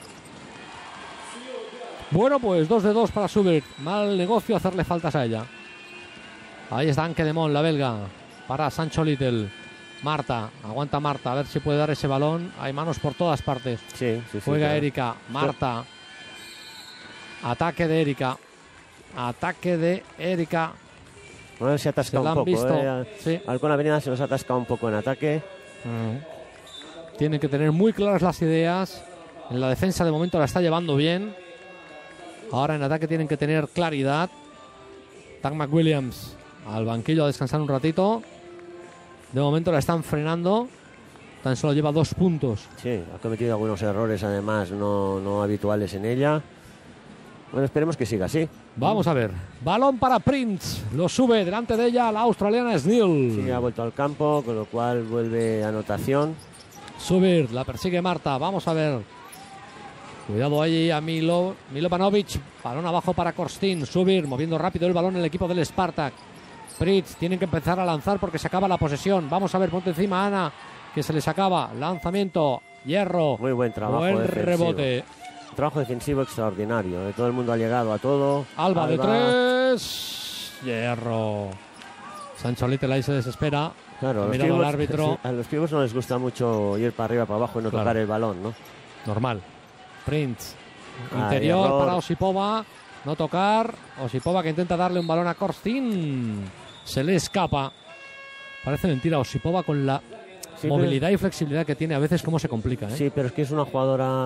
Bueno, pues 2 de 2 para Subirt. Mal negocio hacerle faltas a ella. Ahí está Anke Demon, la belga, para Sancho Little. Marta, aguanta Marta, a ver si puede dar ese balón. Hay manos por todas partes. Sí, juega claro. Erika, Marta. Ataque de Erika. Bueno, se ha atascado un poco. Sí. Con Avenida se nos ha atascado un poco en ataque. Tienen que tener muy claras las ideas. En la defensa de momento la está llevando bien. Ahora en ataque tienen que tener claridad. Tag McWilliams al banquillo a descansar un ratito. De momento la están frenando. Tan solo lleva 2 puntos. Sí, ha cometido algunos errores además no habituales en ella. Bueno, esperemos que siga así. Vamos a ver. Balón para Prince. Lo sube delante de ella la australiana Snell. Sí, ha vuelto al campo, con lo cual vuelve anotación. Subir, la persigue Marta. Vamos a ver. Cuidado ahí a Milovanovic. Balón abajo para Korstin. Subir, moviendo rápido el balón el equipo del Spartak. Pritz, tienen que empezar a lanzar porque se acaba la posesión. Vamos a ver, ponte encima Ana, que se les acaba. Lanzamiento, Hierro. Muy buen trabajo. Buen rebote. Trabajo defensivo extraordinario. Todo el mundo ha llegado a todo. Alba de 3. Hierro. Sancho Little ahí se desespera. Claro, al árbitro. A los pibos no les gusta mucho ir para arriba, para abajo y no tocar el balón, ¿no? Normal. Prince. Interior para Osipova. No tocar. Osipova que intenta darle un balón a Korstin. Se le escapa. Parece mentira. Osipova con la movilidad y flexibilidad que tiene a veces, cómo se complica, ¿eh? Sí, pero es que es una jugadora.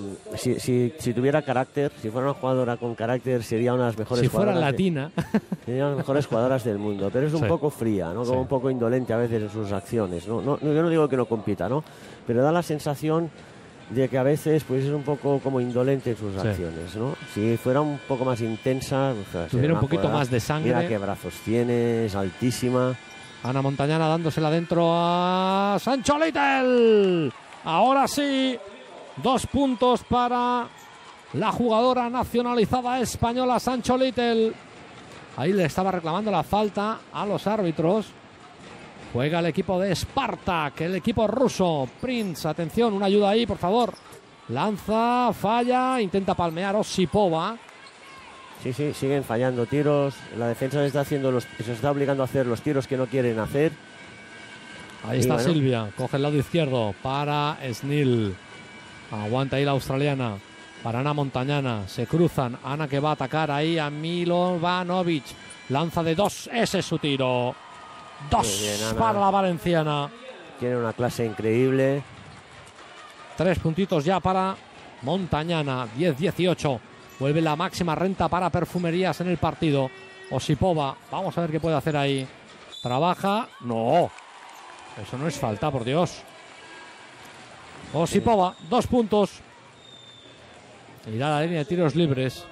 Si tuviera carácter, si fuera una jugadora con carácter, sería una de las mejores jugadoras. Si fuera latina. Sería una de las mejores jugadoras del mundo. Pero es un poco fría, ¿no? Como un poco indolente a veces en sus acciones, ¿no? Yo no digo que no compita, ¿no? Pero da la sensación de que a veces pues es un poco como indolente en sus acciones, ¿no? Si fuera un poco más intensa, tuviera un poquito más de sangre. Mira qué brazos tiene, es altísima. Ana Montañana dándosela dentro a Sancho Little. Ahora sí, 2 puntos para la jugadora nacionalizada española Sancho Little. Ahí le estaba reclamando la falta a los árbitros. Juega el equipo de Spartak, el equipo ruso. Prince, atención, una ayuda ahí, por favor. Lanza, falla, intenta palmear Osipova. Sí, siguen fallando tiros. La defensa se está obligando a hacer los tiros que no quieren hacer. Ahí está Silvia, coge el lado izquierdo para Snell. Aguanta ahí la australiana. para Ana Montañana. Se cruzan. Ana que va a atacar ahí a Milovanovic. Lanza de 2. Ese es su tiro. 2 para la valenciana. Tiene una clase increíble. 3 puntitos ya para Montañana. 10-18. Vuelve la máxima renta para Perfumerías en el partido. Osipova. Vamos a ver qué puede hacer ahí. Trabaja. No. Eso no es falta, por Dios. Osipova. 2 puntos. Irá a la línea de tiros libres.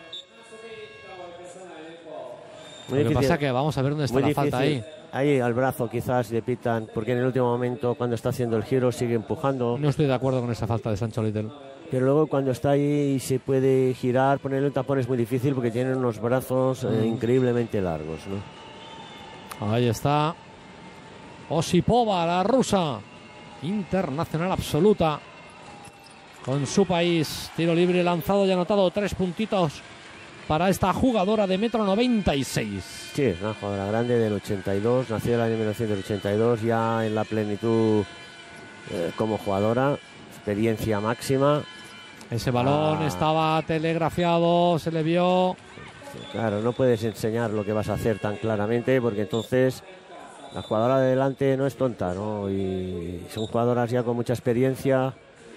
Lo que pasa es que vamos a ver dónde está la falta ahí. Ahí al brazo quizás le pitan, porque en el último momento cuando está haciendo el giro sigue empujando. No estoy de acuerdo con esa falta de Sancho Little. Pero luego cuando está ahí y se puede girar, ponerle un tapón es muy difícil porque tiene unos brazos increíblemente largos, ¿no? Ahí está Osipova, la rusa, internacional absoluta con su país. Tiro libre lanzado y anotado. 3 puntitos para esta jugadora de 1,96 m. Sí, es una jugadora grande del 82, nació en el año 1982, ya en la plenitud como jugadora, experiencia máxima. Ese balón estaba telegrafiado, se le vio. Sí, claro, no puedes enseñar lo que vas a hacer tan claramente porque entonces la jugadora de delante no es tonta, ¿no? Y son jugadoras ya con mucha experiencia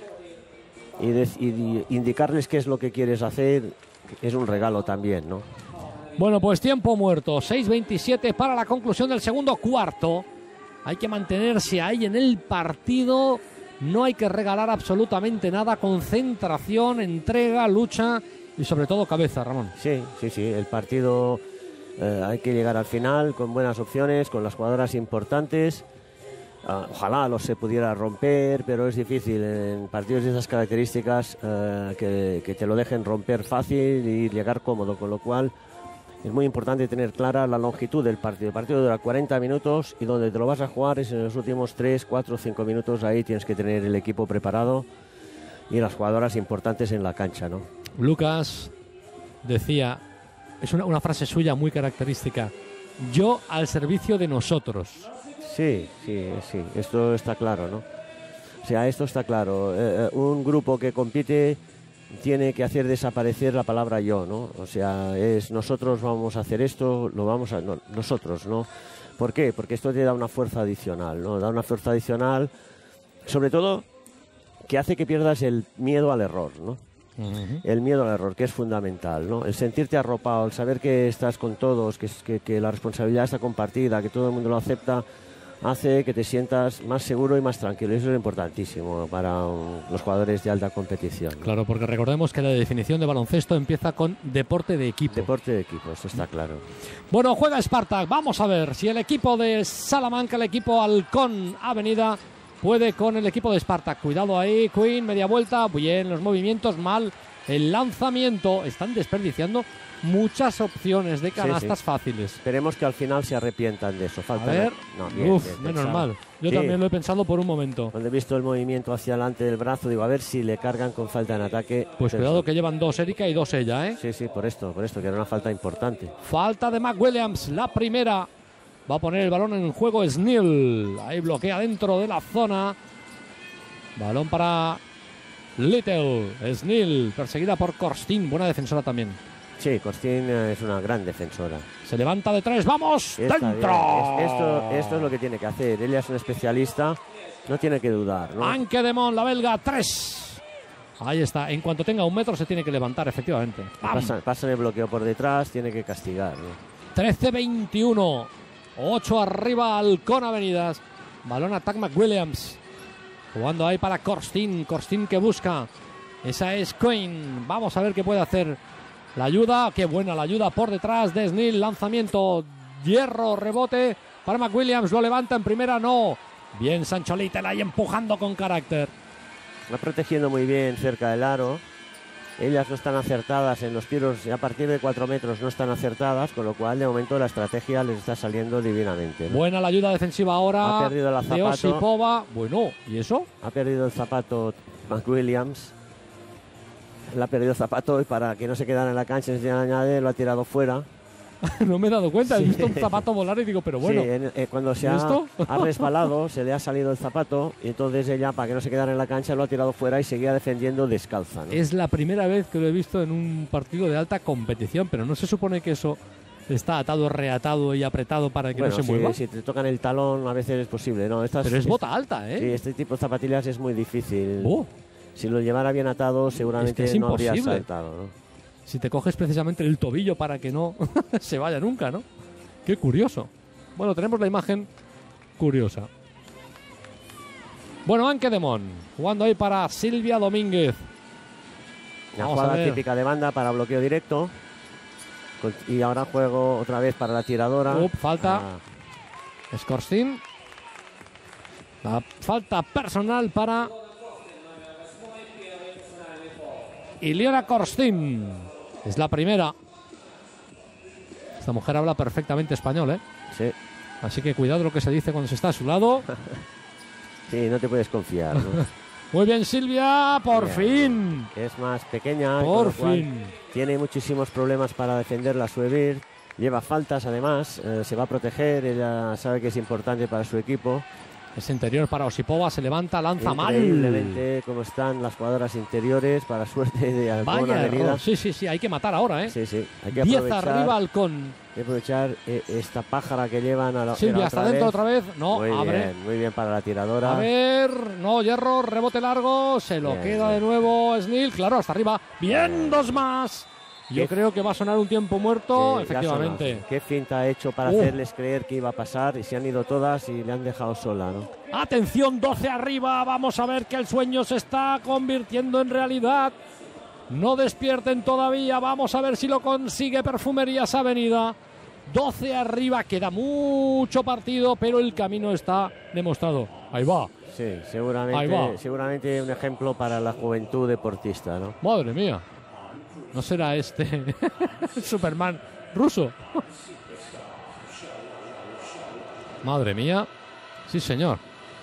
y indicarles qué es lo que quieres hacer es un regalo también, ¿no? Bueno, pues tiempo muerto, 6:27 para la conclusión del segundo cuarto. Hay que mantenerse ahí en el partido, no hay que regalar absolutamente nada, concentración, entrega, lucha y sobre todo cabeza, Ramón. Sí, el partido hay que llegar al final con buenas opciones, con las jugadoras importantes. Ojalá los se pudiera romper, pero es difícil en partidos de esas características que te lo dejen romper fácil y llegar cómodo, con lo cual es muy importante tener clara la longitud del partido. El partido dura 40 minutos y donde te lo vas a jugar es en los últimos 3, 4, 5 minutos. Ahí tienes que tener el equipo preparado y las jugadoras importantes en la cancha, ¿no? Lucas decía, es una frase suya muy característica: yo al servicio de nosotros. Sí, esto está claro, ¿no? O sea, esto está claro. Un grupo que compite tiene que hacer desaparecer la palabra yo, ¿no? O sea, es nosotros vamos a hacer esto, lo vamos a... No, nosotros, ¿no? ¿Por qué? Porque esto te da una fuerza adicional, ¿no? Da una fuerza adicional, sobre todo, que hace que pierdas el miedo al error, ¿no? El miedo al error, que es fundamental, ¿no? El sentirte arropado, el saber que estás con todos, que la responsabilidad está compartida, que todo el mundo lo acepta, hace que te sientas más seguro y más tranquilo. Eso es importantísimo para los jugadores de alta competición, ¿no? Claro, porque recordemos que la definición de baloncesto empieza con deporte de equipo. Deporte de equipo, eso está claro. Bueno, juega Spartak. Vamos a ver si el equipo de Salamanca, el equipo Halcón Avenida, puede con el equipo de Spartak. Cuidado ahí, Queen, media vuelta. Bien, los movimientos, mal el lanzamiento. Están desperdiciando muchas opciones de canastas fáciles. Esperemos que al final se arrepientan de eso. Falta a ver, bien, menos mal. Yo también lo he pensado por un momento. Cuando he visto el movimiento hacia adelante del brazo, digo, a ver si le cargan con falta en ataque. Pues cuidado que llevan 2 Erika y 2 ella, ¿eh? Sí, por esto, que era una falta importante. Falta de McWilliams, la primera. Va a poner el balón en juego Snell. Ahí bloquea dentro de la zona. Balón para Little. Snell, perseguida por Korstin. Buena defensora también. Sí, Korstin es una gran defensora. Se levanta de 3, ¡vamos! ¡Dentro! Esto es lo que tiene que hacer. Ella es un especialista, no tiene que dudar, ¿no? Anke Demon, la belga, 3. Ahí está. En cuanto tenga 1 metro se tiene que levantar, efectivamente. Pasa el bloqueo por detrás, tiene que castigar, ¿no? 13-21. 8 arriba, Halcón Avenidas. Balón a Tack McWilliams. Jugando ahí para Korstin. Korstin que busca. Esa es Queen. Vamos a ver qué puede hacer. La ayuda, qué buena la ayuda por detrás de Snell. Lanzamiento, hierro, rebote para McWilliams. Lo levanta en primera, no. Bien Sancho Little ahí empujando con carácter. Va protegiendo muy bien cerca del aro. Ellas no están acertadas en los tiros, a partir de 4 metros no están acertadas, con lo cual de momento la estrategia les está saliendo divinamente, ¿no? Buena la ayuda defensiva ahora. Ha perdido la zapato. De Osipova. Bueno, ¿y eso? Ha perdido el zapato McWilliams. Le ha perdido el zapato y para que no se quedara en la cancha, lo ha tirado fuera. No me he dado cuenta, Sí. he visto un zapato volar y digo, pero bueno. Sí, cuando se ¿esto? ha resbalado, se le ha salido el zapato y entonces ella, para que no se quedara en la cancha, lo ha tirado fuera y seguía defendiendo descalza, ¿no? Es la primera vez que lo he visto en un partido de alta competición, pero no se supone que eso está atado, reatado y apretado para que Bueno, no se mueva. si te tocan el talón a veces es posible, ¿no? Pero es bota alta, Sí, ¿eh? este tipo de zapatillas es muy difícil. Oh, Si lo llevara bien atado, seguramente es no habría imposible. saltado, ¿no? si te coges precisamente el tobillo para que no se vaya nunca, ¿no? Qué curioso. Bueno, tenemos la imagen curiosa. Bueno, Anke Demon, jugando ahí para Silvia Domínguez. La Vamos a jugada ver. típica de banda para bloqueo directo. Y ahora juego otra vez para la tiradora. Falta. Ah, Scorstin. La falta personal para Iliona Korstin. Es la primera. Esta mujer habla perfectamente español, ¿eh? sí, Así que cuidado lo que se dice cuando se está a su lado. sí, no te puedes confiar, ¿no? Muy bien, Silvia, por Bien, fin. Es más pequeña. con Por lo cual fin. Tiene muchísimos problemas para defender la Suevir. Lleva faltas además. Se va a proteger. Ella sabe que es importante para su equipo. Es interior para Osipova, se levanta, lanza mal. Increíblemente cómo están las jugadoras interiores, para suerte de Halcón Vaya Avenida. error. Sí, hay que matar ahora, ¿eh? Sí, sí, hay que 10 aprovechar, arriba Halcón. hay que aprovechar esta pájara que llevan a la Silvia era hasta dentro otra vez. No, muy abre. muy bien para la tiradora. A ver, no, Hierro, rebote largo, se lo Bien, queda de bien. nuevo Snil, claro, hasta arriba. Bien, dos más. Yo Qué- creo que va a sonar un tiempo muerto, Sí, ya efectivamente. sonó. Qué finta ha hecho para hacerles creer que iba a pasar y se han ido todas y le han dejado sola, ¿no? Atención, 12 arriba, vamos a ver que el sueño se está convirtiendo en realidad. No despierten todavía, vamos a ver si lo consigue Perfumerías Avenida. 12 arriba, queda mucho partido, pero el camino está demostrado. Ahí va, Sí, Ahí va. seguramente un ejemplo para la juventud deportista, ¿no? madre mía. ¿No será este Superman ruso? Madre mía. Sí, señor.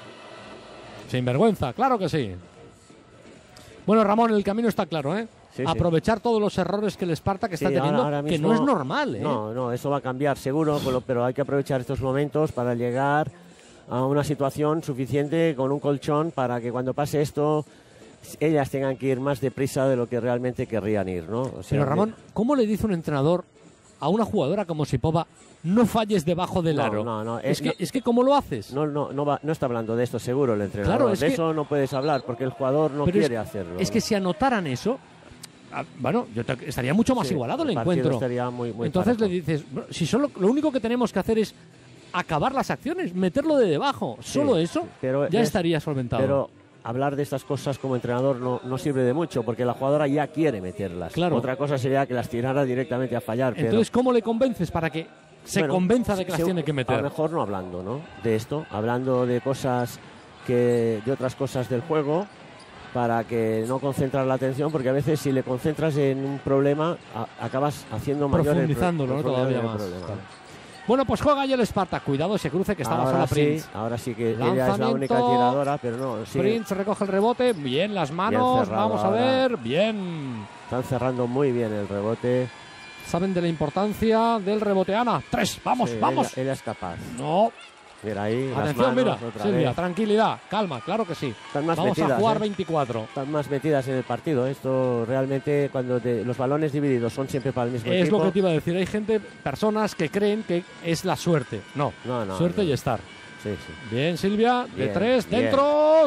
Sin vergüenza, claro que sí. Bueno, Ramón, el camino está claro, ¿eh? Sí, sí. Aprovechar todos los errores que el Spartak está Sí, teniendo, ahora que mismo- no es normal, ¿eh? No, eso va a cambiar seguro, pero hay que aprovechar estos momentos para llegar a una situación suficiente con un colchón para que cuando pase esto ellas tengan que ir más deprisa de lo que realmente querrían ir, ¿no? O sea, Pero Ramón, ¿cómo le dice un entrenador a una jugadora como Sipova, no falles debajo del No, aro? no, Es que ¿cómo lo haces? no está hablando de esto seguro el entrenador. Claro, es de que- eso no puedes hablar porque el jugador no Pero quiere hacerlo. Es que si anotaran eso, bueno, estaría mucho más Sí, igualado el partido encuentro. estaría muy Entonces parejo. le dices, "Bueno, si solo lo único que tenemos que hacer es acabar las acciones, meterlo de debajo, solo eso, pero ya es- estaría solventado. Pero hablar de estas cosas como entrenador no sirve de mucho porque la jugadora ya quiere meterlas. Claro. Otra cosa sería que las tirara directamente a fallar. pero- Entonces, ¿cómo le convences para que se Bueno, convenza de que las se- tiene que A lo meter? mejor no hablando, ¿no? De esto, hablando de cosas de otras cosas del juego para que no concentrar la atención, porque a veces si le concentras en un problema acabas haciendo mayor el Profundizándolo, ¿no? profundizando Todavía el más. problema. Claro. Bueno, pues juega ya el Spartak. Cuidado ese cruce que estaba sola Prince. Ahora sí que ella es la Lanzamiento. única tiradora, pero no, sí, Prince recoge el rebote. Bien, las manos. cerrado Vamos a ahora. ver. Bien. están cerrando muy bien el rebote. Saben de la importancia del rebote. Ana, 3. Vamos, Sí, vamos. Ella es capaz. No. Mira ahí, las Atención, manos mira. otra Silvia, vez. tranquilidad. Calma, claro que sí. Están más Vamos a metidas, jugar ¿eh? 24. Están más metidas en el partido. Esto realmente, cuando los balones divididos son siempre para el mismo Es equipo. lo que te iba a decir. Hay personas que creen que es la suerte. No, No, suerte no. y estar. Sí, sí. Bien, Silvia, de Bien, 3, bien. dentro.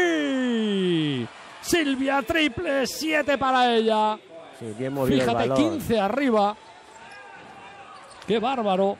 ¡Sí! Silvia, triple, 7 para ella. Sí, bien movido el Fíjate, balón. 15 arriba. ¡Qué bárbaro!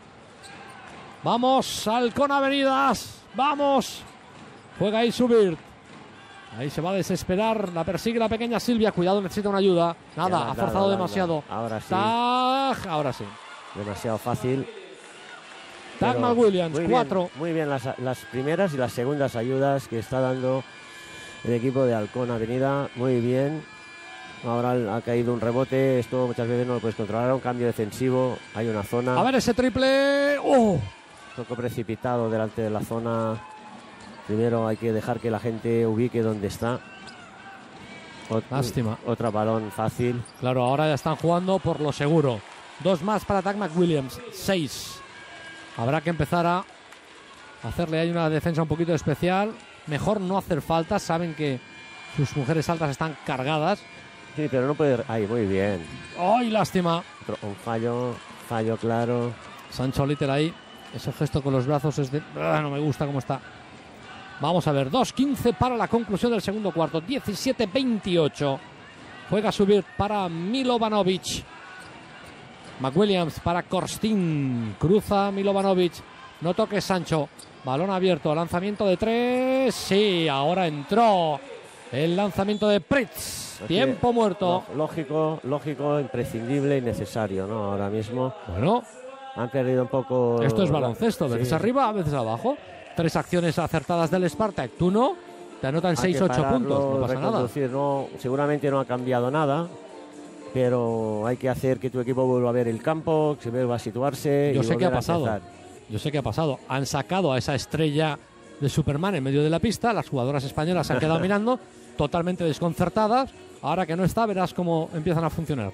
Vamos, Halcón Avenidas. ¡Vamos! Juega ahí Subir. Ahí se va a desesperar. La persigue la pequeña Silvia. Cuidado, necesita una ayuda. Nada, Ya, ha nada, forzado nada. demasiado. Ahora sí. Tag, ahora sí. Demasiado fácil. Tag Pero McWilliams, muy bien, 4. Muy bien las primeras y las segundas ayudas que está dando el equipo de Halcón Avenida. Muy bien. Ahora ha caído un rebote. Esto muchas veces no lo puedes controlar. Un cambio defensivo. Hay una zona. A ver ese triple. ¡Oh! Un poco precipitado delante de la zona. Primero hay que dejar que la gente ubique donde está. Lástima. Otro balón fácil. Claro, ahora ya están jugando por lo seguro. 2 más para Doug McWilliams. 6. Habrá que empezar a hacerle ahí una defensa un poquito especial. Mejor no hacer faltas. Saben que sus mujeres altas están cargadas. Sí, pero no puede... Ahí, muy bien. ¡Ay, lástima! Un fallo claro. Sancho Little ahí. Ese gesto con los brazos es de... no me gusta cómo está. Vamos a ver. 2:15 para la conclusión del segundo cuarto. 17-28. Juega a subir para Milovanovic. McWilliams para Korstin. Cruza Milovanovic. No toques, Sancho. Balón abierto. Lanzamiento de 3. Sí, ahora entró el lanzamiento de Pritz. Tiempo muerto. Lógico, imprescindible y necesario, ¿no? Ahora mismo. Bueno. Han perdido un poco... Esto es baloncesto. A veces arriba, a veces abajo. 3 acciones acertadas del Spartak. Tú no. Te anotan 6-8 puntos. No pasa nada. No, seguramente no ha cambiado nada. Pero hay que hacer que tu equipo vuelva a ver el campo, que vuelva a situarse. Yo sé qué ha pasado. Han sacado a esa estrella de Superman en medio de la pista. Las jugadoras españolas se han quedado mirando, totalmente desconcertadas. Ahora que no está, verás cómo empiezan a funcionar.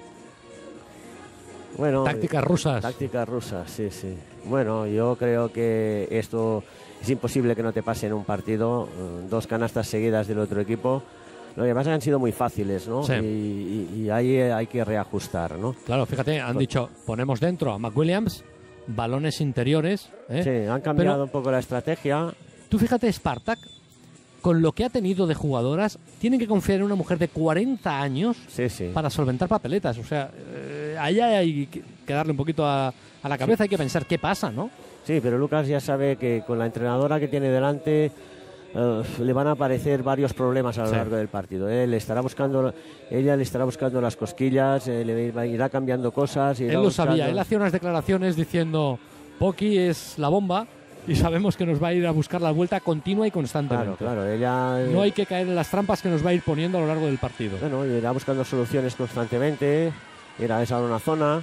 Bueno, tácticas rusas, sí. Bueno, yo creo que esto es imposible que no te pase en un partido. 2 canastas seguidas del otro equipo. Lo que pasa es que han sido muy fáciles, ¿no? Sí. Y ahí hay que reajustar, ¿no? Claro, fíjate, han dicho, ponemos dentro a McWilliams, balones interiores. Sí, han cambiado un poco la estrategia. Tú fíjate, Spartak, con lo que ha tenido de jugadoras, tienen que confiar en una mujer de 40 años para solventar papeletas. O sea, ahí hay que darle un poquito a la cabeza, hay que pensar qué pasa, ¿no? Sí, pero Lucas ya sabe que con la entrenadora que tiene delante le van a aparecer varios problemas a lo largo del partido. Ella le estará buscando las cosquillas, le irá cambiando cosas. Él lo sabía, él hacía unas declaraciones diciendo Poki es la bomba y sabemos que nos va a ir a buscar la vuelta continua y constantemente. Claro, ella... No hay que caer en las trampas que nos va a ir poniendo a lo largo del partido. Bueno, irá buscando soluciones constantemente, irá a esa una zona.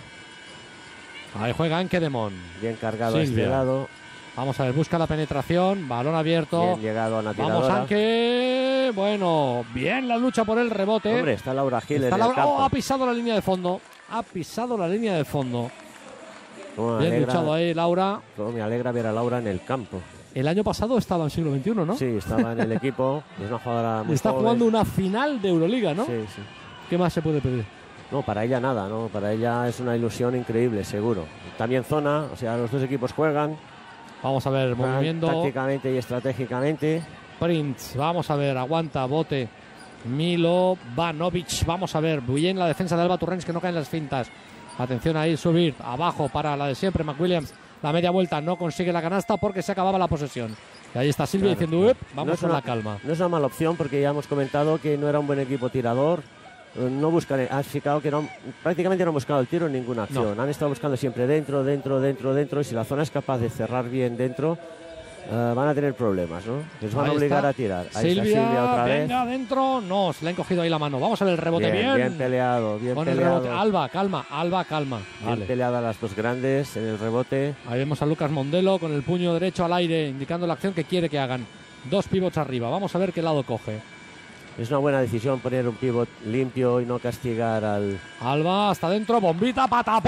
Ahí juega Ankedemon. Bien cargado a este lado. Vamos a ver, busca la penetración, balón abierto. Bien llegado a la tiradora. Vamos, Anke. Bueno, bien la lucha por el rebote. Hombre, está Laura Gil en el campo. Ha pisado la línea de fondo. Bien luchado ahí, Laura. Cómo me alegra ver a Laura en el campo. El año pasado estaba en siglo XXI, ¿no? Sí, estaba en el equipo. Es una jugadora muy Está joven. jugando una final de Euroliga, ¿no? Sí. ¿Qué más se puede pedir? No, para ella nada, ¿no? Para ella es una ilusión increíble, seguro. También zona, o sea, los dos equipos juegan. Vamos a ver, movimiento. Tácticamente y estratégicamente. Prince, vamos a ver, aguanta, bote. Milovanovic, vamos a ver. Bien la defensa de Alba Turrens, que no caen las fintas. Atención ahí, subir abajo para la de siempre. McWilliams, la media vuelta, no consigue la canasta porque se acababa la posesión. Y ahí está Silvia diciendo, vamos con la calma. No es una mala opción porque ya hemos comentado que no era un buen equipo tirador. No buscan, has fijado que prácticamente no han buscado el tiro en ninguna acción. Han estado buscando siempre dentro. Y si la zona es capaz de cerrar bien dentro, van a tener problemas, ¿no? Les van a obligar a tirar. Ahí Silvia, está Silvia otra vez. Venga, adentro. No, se le han cogido ahí la mano. Vamos a ver el rebote. Bien peleado. Con el rebote. Alba, calma. Bien peleada las dos grandes en el rebote. Ahí vemos a Lucas Mondelo con el puño derecho al aire, indicando la acción que quiere que hagan. 2 pivots arriba. Vamos a ver qué lado coge. Es una buena decisión poner un pivot limpio y no castigar al... Alba hasta dentro, bombita,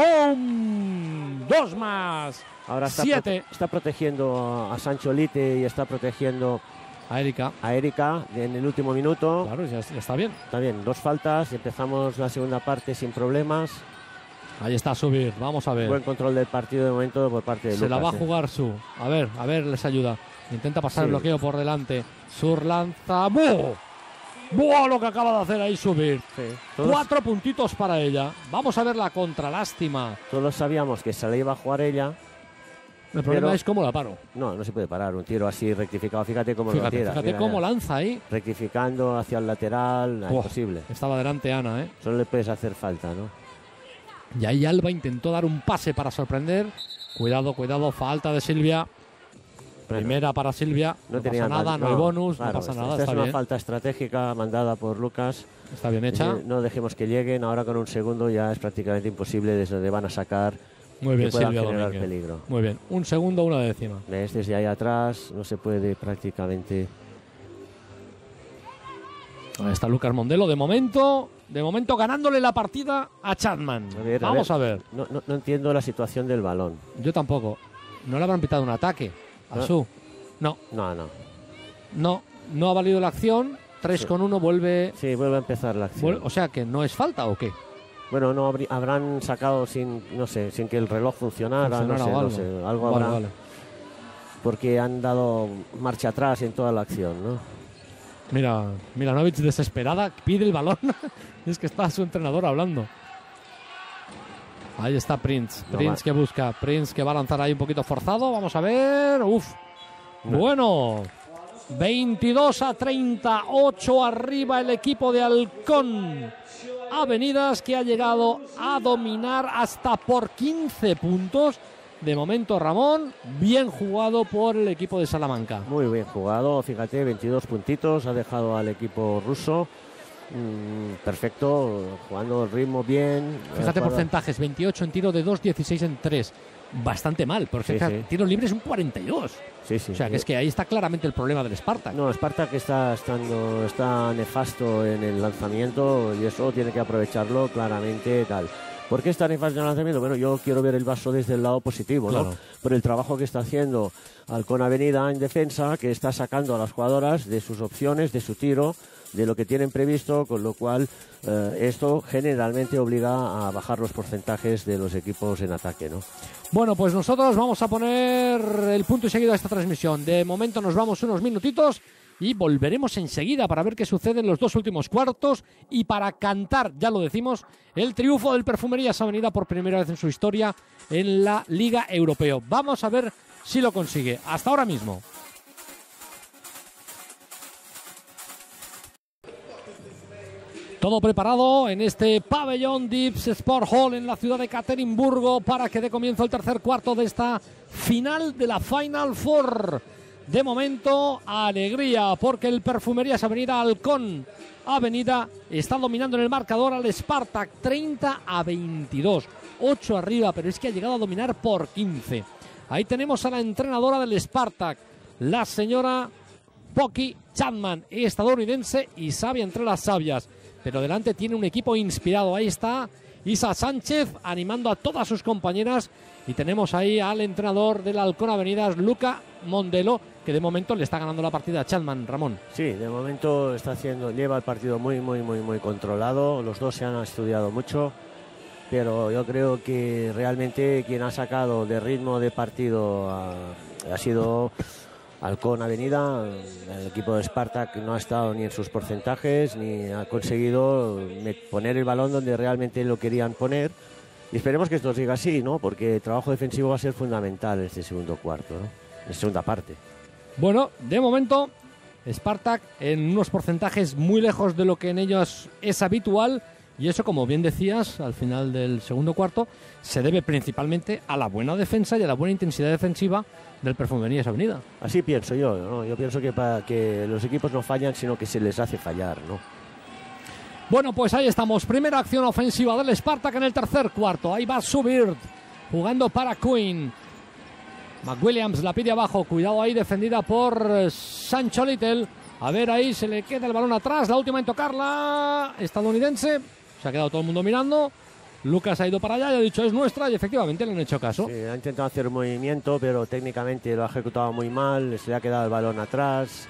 patapum. 2 más. Ahora está 7. Está protegiendo a Sancho Lite y está protegiendo a Erika en el último minuto. Claro, ya está bien. Está bien, 2 faltas. Empezamos la segunda parte sin problemas. Ahí está Subir, vamos a ver. Buen control del partido de momento por parte de Lucas. Se la va a jugar Su. A ver, les ayuda. Intenta pasar el bloqueo por delante. Sur lanza. ¡Buah! Lo que acaba de hacer ahí Subir. 4 puntitos para ella. Vamos a ver la contra, lástima. Todos sabíamos que se la iba a jugar ella. El problema es cómo la paro. No se puede parar. Un tiro así rectificado. Fíjate cómo lo tira. Fíjate cómo lanza ahí. Rectificando hacia el lateral. Imposible. Estaba delante Ana, Solo le puedes hacer falta, ¿no? Y ahí Alba intentó dar un pase para sorprender. Cuidado. Falta de Silvia. Primera para Silvia. No pasa nada, no hay bonus, no pasa nada. Esta es una falta estratégica mandada por Lucas. Está bien hecha. No dejemos que lleguen. Ahora con un segundo ya es prácticamente imposible desde donde van a sacar. Muy bien, que puedan Silvia generar Domínguez. peligro. Muy bien. Un segundo, una décima. Desde ahí atrás no se puede prácticamente. Ahí está Lucas Mondelo, de momento ganándole la partida a Chapman. Vamos a ver. No entiendo la situación del balón. Yo tampoco. ¿No le habrán pitado un ataque a Su? No. No ha valido la acción. 3-1 vuelve. Sí, vuelve a empezar la acción. O sea que no es falta o qué. Bueno, no habrán sacado sin que el reloj funcionara, no sé, algo habrá. Vale. Porque han dado marcha atrás en toda la acción, ¿no? Mira, Milanovic desesperada, pide el balón. Es que está su entrenador hablando. Ahí está Prince. Prince que busca. Prince que va a lanzar ahí un poquito forzado. Vamos a ver. Bueno. 22-38 arriba el equipo de Halcón Avenidas, que ha llegado a dominar hasta por 15 puntos. De momento, Ramón, bien jugado por el equipo de Salamanca. Muy bien jugado, fíjate, 22 puntitos, ha dejado al equipo ruso. Perfecto, jugando el ritmo bien. Fíjate porcentajes, 28 en tiro de 2, 16 en 3. Bastante mal, porque sí. Tiro libre es un 42. Sí. O sea, que es que ahí está claramente el problema del Spartak. No, Spartak está nefasto en el lanzamiento y eso tiene que aprovecharlo claramente tal. ¿Por qué está nefasto en el lanzamiento? Bueno, yo quiero ver el vaso desde el lado positivo, claro, ¿no? Por el trabajo que está haciendo Halcón Avenida en defensa, que está sacando a las jugadoras de sus opciones, de su tiro, de lo que tienen previsto, con lo cual esto generalmente obliga a bajar los porcentajes de los equipos en ataque, ¿no? Bueno, pues nosotros vamos a poner el punto y seguido a esta transmisión. De momento nos vamos unos minutitos y volveremos enseguida para ver qué sucede en los dos últimos cuartos y para cantar, ya lo decimos, el triunfo del Perfumerías Avenida por primera vez en su historia en la Liga Europea. Vamos a ver si lo consigue. Hasta ahora mismo. Todo preparado en este pabellón Dips Sport Hall en la ciudad de Ekaterimburgo para que dé comienzo el tercer cuarto de esta final de la Final Four. De momento, alegría porque el Perfumerías Avenida Halcón Avenida está dominando en el marcador al Spartak 30-22. 8 arriba, pero es que ha llegado a dominar por 15. Ahí tenemos a la entrenadora del Spartak, la señora Poki Chapman, estadounidense y sabia entre las sabias. Pero delante tiene un equipo inspirado. Ahí está Isa Sánchez animando a todas sus compañeras. Y tenemos ahí al entrenador del Halcón Avenidas, Luca Mondelo, que de momento le está ganando la partida a Chapman, Ramón. Sí, de momento lleva el partido muy controlado. Los dos se han estudiado mucho. Pero yo creo que realmente quien ha sacado de ritmo de partido ha sido Halcón Avenida. El equipo de Spartak no ha estado ni en sus porcentajes ni ha conseguido poner el balón donde realmente lo querían poner, y esperemos que esto siga así, ¿no? Porque el trabajo defensivo va a ser fundamental en este segundo cuarto, ¿no? En segunda parte. Bueno, de momento Spartak en unos porcentajes muy lejos de lo que en ellos es habitual, y eso, como bien decías, al final del segundo cuarto se debe principalmente a la buena defensa y a la buena intensidad defensiva del Perfumerías Avenida. Así pienso yo, ¿no? Yo pienso que los equipos no fallan, sino que se les hace fallar, ¿no? Bueno, pues ahí estamos. Primera acción ofensiva del Spartak en el tercer cuarto. Ahí va Subird jugando para Quinn. McWilliams la pide abajo. Cuidado ahí, defendida por Sancho Little. A ver, ahí se le queda el balón atrás. La última en tocarla, estadounidense. Se ha quedado todo el mundo mirando. Lucas ha ido para allá y ha dicho es nuestra, y efectivamente le han hecho caso. Sí, ha intentado hacer un movimiento, pero técnicamente lo ha ejecutado muy mal. Se le ha quedado el balón atrás.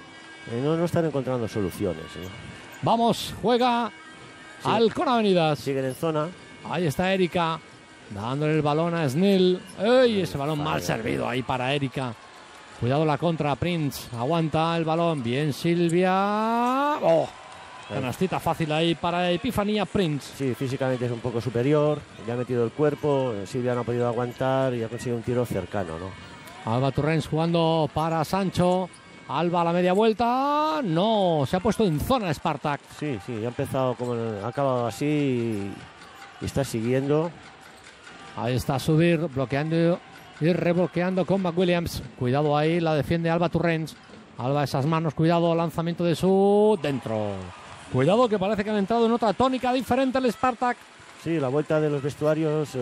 No están encontrando soluciones, ¿eh? Vamos, juega Halcón Avenidas. Siguen en zona. Ahí está Erika, dándole el balón a Snell. ¡Ey! Ese balón mal servido ahí para Erika. Cuidado la contra, Prince. Aguanta el balón. Bien, Silvia. ¡Oh! Canastita fácil ahí para Epifanía Prince. Sí, físicamente es un poco superior. Ya ha metido el cuerpo. Silvia no ha podido aguantar y ha conseguido un tiro cercano, ¿no? Alba Torrens jugando para Sancho. Alba a la media vuelta. No, se ha puesto en zona Spartak. Sí, ha empezado ha acabado así y está siguiendo. Ahí está Subir bloqueando y rebloqueando con McWilliams. Cuidado ahí, la defiende Alba Torrens. Alba, esas manos, cuidado, lanzamiento de dentro. Cuidado que parece que han entrado en otra tónica diferente el Spartak. Sí, la vuelta de los vestuarios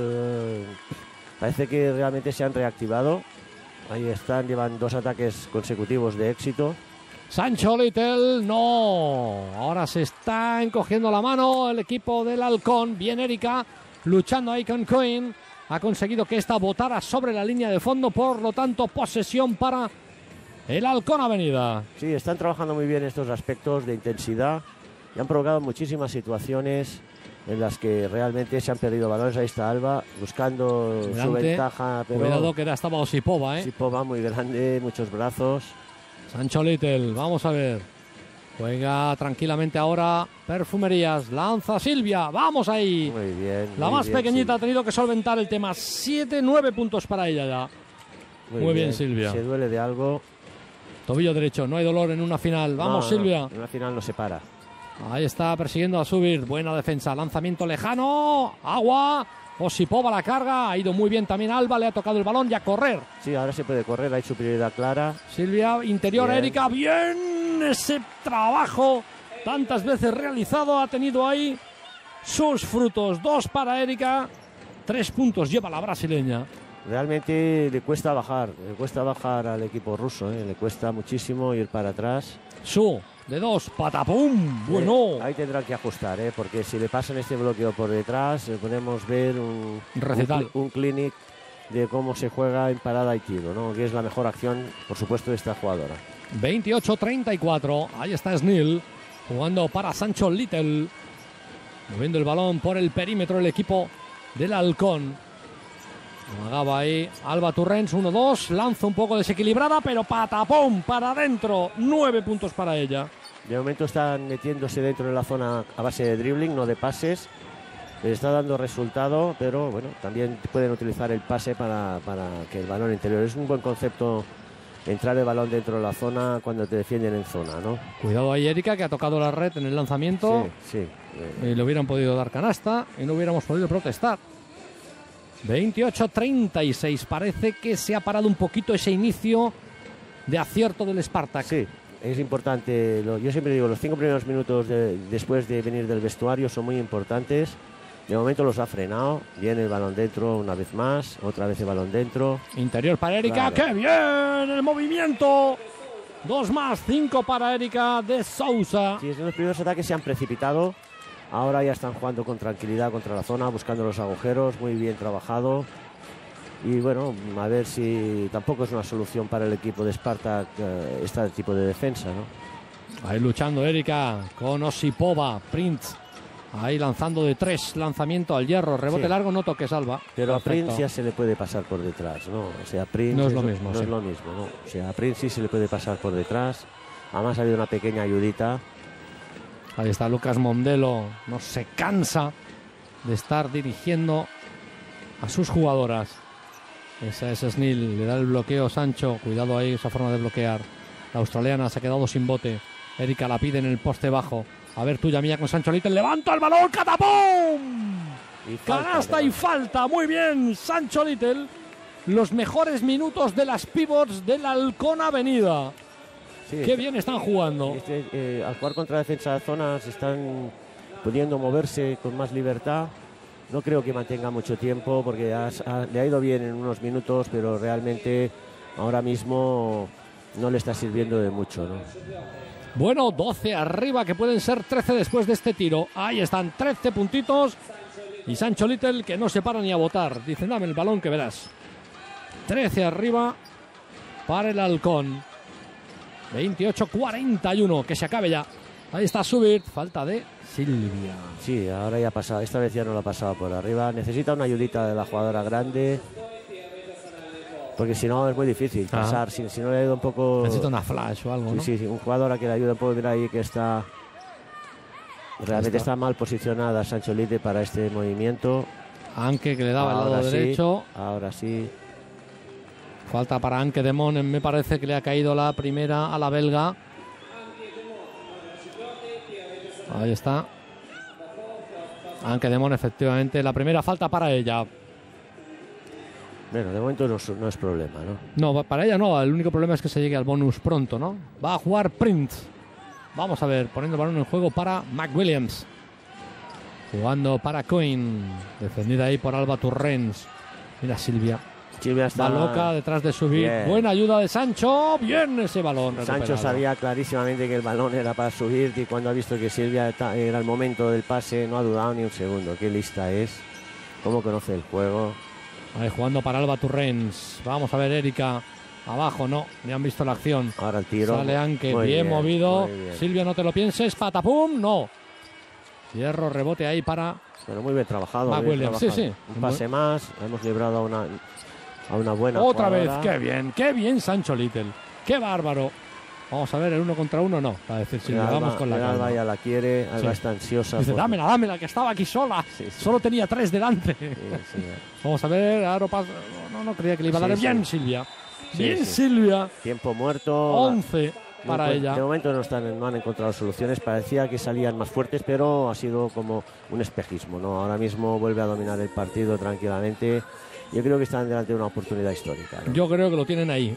parece que realmente se han reactivado. Ahí están, llevan 2 ataques consecutivos de éxito. Sancho Little, no. Ahora se está encogiendo la mano el equipo del Halcón. Bien Erika, luchando ahí con Cohen. Ha conseguido que esta botara sobre la línea de fondo, por lo tanto, posesión para el Halcón Avenida. Sí, están trabajando muy bien estos aspectos de intensidad y han provocado muchísimas situaciones en las que realmente se han perdido balones. Ahí está Alba buscando su ventaja. Pero cuidado que estaba Osipova, Osipova muy grande, muchos brazos. Sancho Little, vamos a ver. Juega tranquilamente ahora Perfumerías. Lanza Silvia. Vamos ahí. Muy bien. La más pequeñita ha tenido que solventar el tema. 7-9 puntos para ella ya. Muy bien, Silvia. Se duele de algo. Tobillo derecho. No hay dolor en una final. Vamos, Silvia. En una final no se para. Ahí está persiguiendo a Subir. Buena defensa. Lanzamiento lejano. Agua. Osipova la carga. Ha ido muy bien también Alba. Le ha tocado el balón y a correr. Sí, ahora se puede correr. Hay superioridad clara. Silvia, interior bien. Erika. Bien. Ese trabajo tantas veces realizado ha tenido ahí sus frutos. 2 para Erika. 3 puntos lleva la brasileña. Realmente le cuesta bajar al equipo ruso. Le cuesta muchísimo ir para atrás. De 2, patapum. Bueno. Ahí tendrán que ajustar, porque si le pasan este bloqueo por detrás, podemos ver un clinic de cómo se juega en parada y tiro, ¿no? Que es la mejor acción, por supuesto, de esta jugadora. 28-34. Ahí está Snell jugando para Sancho Little. Moviendo el balón por el perímetro el equipo del Halcón. Amagaba ahí Alba Turrens, 1-2. Lanza un poco desequilibrada, pero patapum para adentro. 9 puntos para ella. De momento están metiéndose dentro de la zona a base de dribbling, no de pases. Les está dando resultado, pero bueno, también pueden utilizar el pase para que el balón interior. Es un buen concepto entrar el balón dentro de la zona cuando te defienden en zona, ¿no? Cuidado ahí Erika, que ha tocado la red en el lanzamiento. Sí. Y le hubieran podido dar canasta y no hubiéramos podido protestar. 28-36. Parece que se ha parado un poquito ese inicio de acierto del Spartak. Sí, es importante. Yo siempre digo, los 5 primeros minutos después de venir del vestuario son muy importantes. De momento los ha frenado. Viene el balón dentro una vez más. Otra vez el balón dentro. Interior para Erika. Claro. ¡Qué bien el movimiento! 2 más, 5 para Erika de Sousa. Sí, los primeros ataques se han precipitado. Ahora ya están jugando con tranquilidad contra la zona, buscando los agujeros. Muy bien trabajado. Y bueno, a ver si tampoco es una solución para el equipo de Spartak este tipo de defensa, ¿no? Ahí luchando Erika con Osipova. Prince. Ahí lanzando de 3, lanzamiento al hierro, rebote largo, no toques Alba. Pero perfecto. A Prince ya se le puede pasar por detrás, ¿no? O sea, Prince no es lo mismo. No es lo mismo, ¿no? O sea, a Prince sí se le puede pasar por detrás. Además ha habido una pequeña ayudita. Ahí está Lucas Mondelo, no se cansa de estar dirigiendo a sus jugadoras. Esa es Snell, le da el bloqueo Sancho, cuidado ahí esa forma de bloquear. La australiana se ha quedado sin bote. Erika la pide en el poste bajo. A ver, tuya mía con Sancho Little. Levanta el balón. ¡Catapum! Canasta y falta. Muy bien, Sancho Little. Los mejores minutos de las pivots del Halcón Avenida. Sí, qué bien están jugando. Al jugar contra defensa de zona se están pudiendo moverse con más libertad. No creo que mantenga mucho tiempo porque le ha ido bien en unos minutos, pero realmente ahora mismo no le está sirviendo de mucho, ¿no? Bueno, 12 arriba, que pueden ser 13 después de este tiro. Ahí están, 13 puntitos. Y Sancho Little, que no se para ni a votar. Dicen, dame el balón que verás. 13 arriba para el Halcón. 28-41, que se acabe ya. Ahí está Subir, falta de Silvia. Sí, ahora ya ha pasado, esta vez ya no lo ha pasado por arriba. Necesita una ayudita de la jugadora grande. Porque si no es muy difícil pasar. Si no le ayuda un poco. Necesita una flash o algo, ¿no? Sí, un jugador a que le ayude un poco. Mira ahí que está. Realmente está mal posicionada Sancho Little para este movimiento. Anke, que le daba el lado derecho. Ahora sí. Falta para Anke Demon. Me parece que le ha caído la primera a la belga. Ahí está. Anke Demon, efectivamente. La primera falta para ella. Bueno, de momento no es problema, ¿no? No, para ella no. El único problema es que se llegue al bonus pronto, ¿no? Va a jugar Prince. Vamos a ver, poniendo el balón en juego para McWilliams. Jugando para Cohen. Defendida ahí por Alba Turrens. Mira Silvia. Silvia está loca detrás de subir. Bien. Buena ayuda de Sancho. Bien ese balón. Sancho recuperado. sabía clarísimamente que el balón era para subir y cuando ha visto que Silvia era el momento del pase no ha dudado ni un segundo. Qué lista es, cómo conoce el juego. Ahí jugando para Alba Turrens. Vamos a ver Erika. Abajo no, ni han visto la acción. Ahora el tiro. Sale Anke, Muy bien movido. muy bien. Silvia, no te lo pienses. Patapum, no. Hierro, rebote ahí para Pero muy bien trabajado. Mac muy bien Williams. Sí, trabajado. sí. Un pase más, hemos librado a una buena otra jugadora. vez. Qué bien Sancho Little. Qué bárbaro. Vamos a ver, el 1 contra 1 no. Para decir Silvia, vamos con la Alba calma. ya la quiere, Alba Sí. está ansiosa. Dice, por- dámela, que estaba aquí sola. Sí, sí. Solo tenía 3 delante. Sí, sí. Vamos a ver, Aro no creía que le iba a dar. Sí, Bien, sí. Silvia. Sí, Bien, sí. Silvia. Tiempo muerto. 11 para De ella. momento no han encontrado soluciones. Parecía que salían más fuertes, pero ha sido como un espejismo, ¿no? Ahora mismo vuelve a dominar el partido tranquilamente. Yo creo que están delante de una oportunidad histórica, ¿no? Yo creo que lo tienen ahí.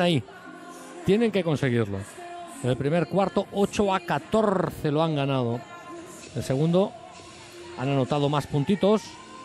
Tienen que conseguirlo. En el primer cuarto, 8-14 lo han ganado. El segundo, han anotado más puntitos.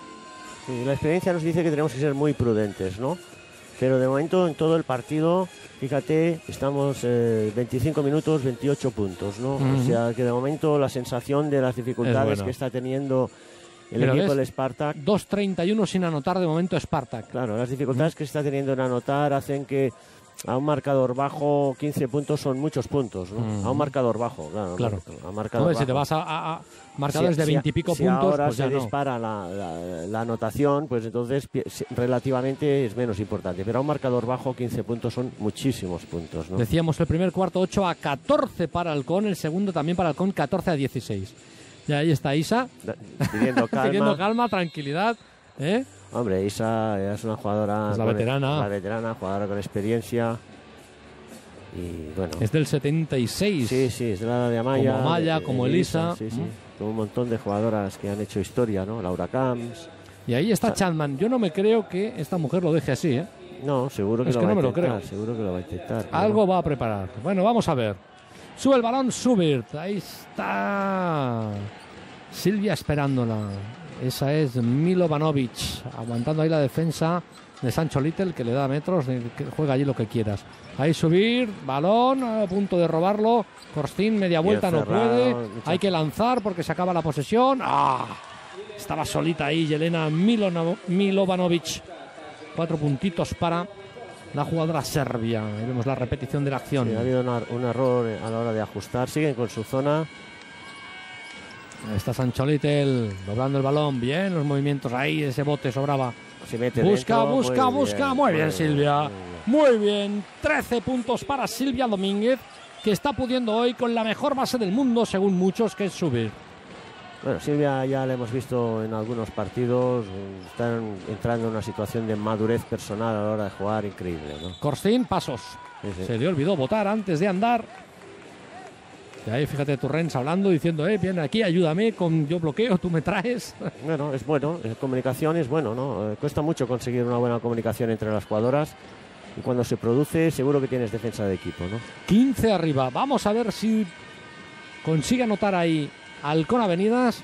Sí, la experiencia nos dice que tenemos que ser muy prudentes, ¿no? Pero de momento en todo el partido, fíjate, estamos 25 minutos, 28 puntos, ¿no? Ujú. O sea que de momento la sensación de las dificultades buena. que está teniendo el Pero equipo ves, del Spartak, 2-31 sin anotar de momento Spartak. claro, las dificultades que está teniendo en anotar hacen que a un marcador bajo 15 puntos son muchos puntos, ¿no? Ujú. A un marcador bajo, claro. Claro. A marcador Hombre, si te bajo. vas a marcadores de 20 y pico si puntos, ahora pues ya se no. dispara la anotación, pues entonces relativamente es menos importante. Pero a un marcador bajo, 15 puntos son muchísimos puntos, ¿no? Decíamos el primer cuarto 8-14 para Halcón, el segundo también para Halcón 14-16. Y ahí está Isa, Pidiendo calma. pidiendo calma, tranquilidad. ¿eh? Hombre, Isa es una jugadora... Es la con- veterana. La veterana, jugadora con experiencia. Y bueno... Es del 76. Sí, sí, es de la edad de Amaya. Como Amaya, como Elisa. Sí, sí. Con un montón de jugadoras que han hecho historia, ¿no? Laura Camps. Y ahí está Chapman. Yo no me creo que esta mujer lo deje así, ¿eh? No, seguro que Es lo que va no a me lo intentar. creo. Seguro que lo va a intentar. Algo va a preparar. Bueno, vamos a ver. Sube el balón, Subert. Ahí está Silvia esperándola. Esa es Milovanovic, aguantando ahí la defensa de Sancho Little, que le da metros, que juega allí lo que quieras. Ahí subir, balón, a punto de robarlo. Corstín, media vuelta, no cerrado, puede. mucha- Hay que lanzar porque se acaba la posesión. ¡Ah! Estaba solita ahí Yelena Milovanovic. 4 puntitos para la jugadora serbia. Ahí vemos la repetición de la acción. Sí, ha habido un error a la hora de ajustar. Siguen con su zona. Ahí está Sancho Little doblando el balón. Bien, los movimientos ahí, ese bote sobraba. Se mete Busca, dentro. busca. Muy bien, Silvia. Muy bien. 13 puntos para Silvia Domínguez, que está pudiendo hoy con la mejor base del mundo, según muchos, que es subir. Bueno, Silvia ya la hemos visto en algunos partidos. Están entrando en una situación de madurez personal a la hora de jugar increíble, ¿no? Corsín, pasos. Sí, sí. Se le olvidó votar antes de andar. Y ahí fíjate Turrens hablando, diciendo, bien, aquí ayúdame, yo bloqueo, tú me traes. Bueno, es bueno. Comunicación es bueno, ¿no? Cuesta mucho conseguir una buena comunicación entre las jugadoras. Y cuando se produce, seguro que tienes defensa de equipo, ¿no? 15 arriba. Vamos a ver si consigue anotar ahí Halcón Avenidas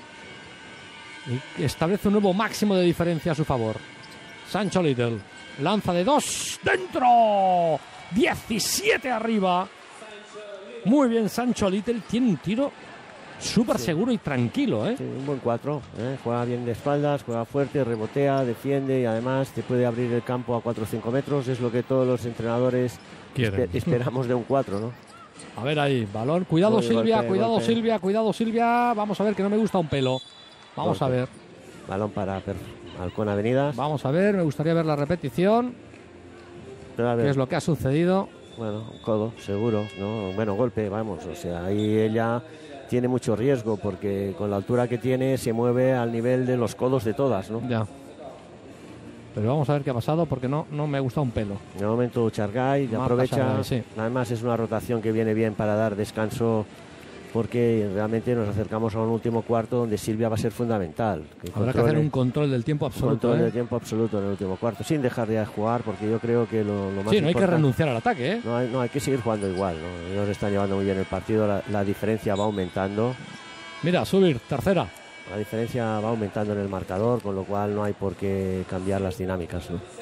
y establece un nuevo máximo de diferencia a su favor. Sancho Little lanza de 2 dentro. 17 arriba. Muy bien, Sancho Little tiene un tiro súper seguro y tranquilo, ¿eh? Sí, un buen 4. Juega bien de espaldas, juega fuerte, rebotea, defiende y además te puede abrir el campo a 4 o 5 metros. Es lo que todos los entrenadores Quieren. esperamos de un 4, ¿no? A ver ahí, balón. Cuidado, Muy Silvia, golpe, cuidado, golpe. Silvia, cuidado, Silvia. Vamos a ver que no me gusta un pelo. Vamos a Golpe. ver. Balón para Halcón Avenidas. Vamos a ver, me gustaría ver la repetición. Pero a ver, ¿Qué es lo que ha sucedido? bueno, un codo, seguro, ¿no? Bueno, golpe, vamos. O sea, ahí ella tiene mucho riesgo porque con la altura que tiene se mueve al nivel de los codos de todas, ¿no? Ya. Pero vamos a ver qué ha pasado porque no me gusta un pelo. De momento Chargay Marca aprovecha. Chargay, sí. Además es una rotación que viene bien para dar descanso porque realmente nos acercamos a un último cuarto donde Silvia va a ser fundamental. Habrá que hacer un control del tiempo absoluto. control ¿eh? de tiempo absoluto en el último cuarto, sin dejar de jugar porque yo creo que lo más Sí, no hay que importante- renunciar al ataque, ¿eh? No hay que seguir jugando igual, ¿no? Ellos están llevando muy bien el partido, la diferencia va aumentando. Mira, subir, tercera. La diferencia va aumentando en el marcador, con lo cual no hay por qué cambiar las dinámicas, ¿no?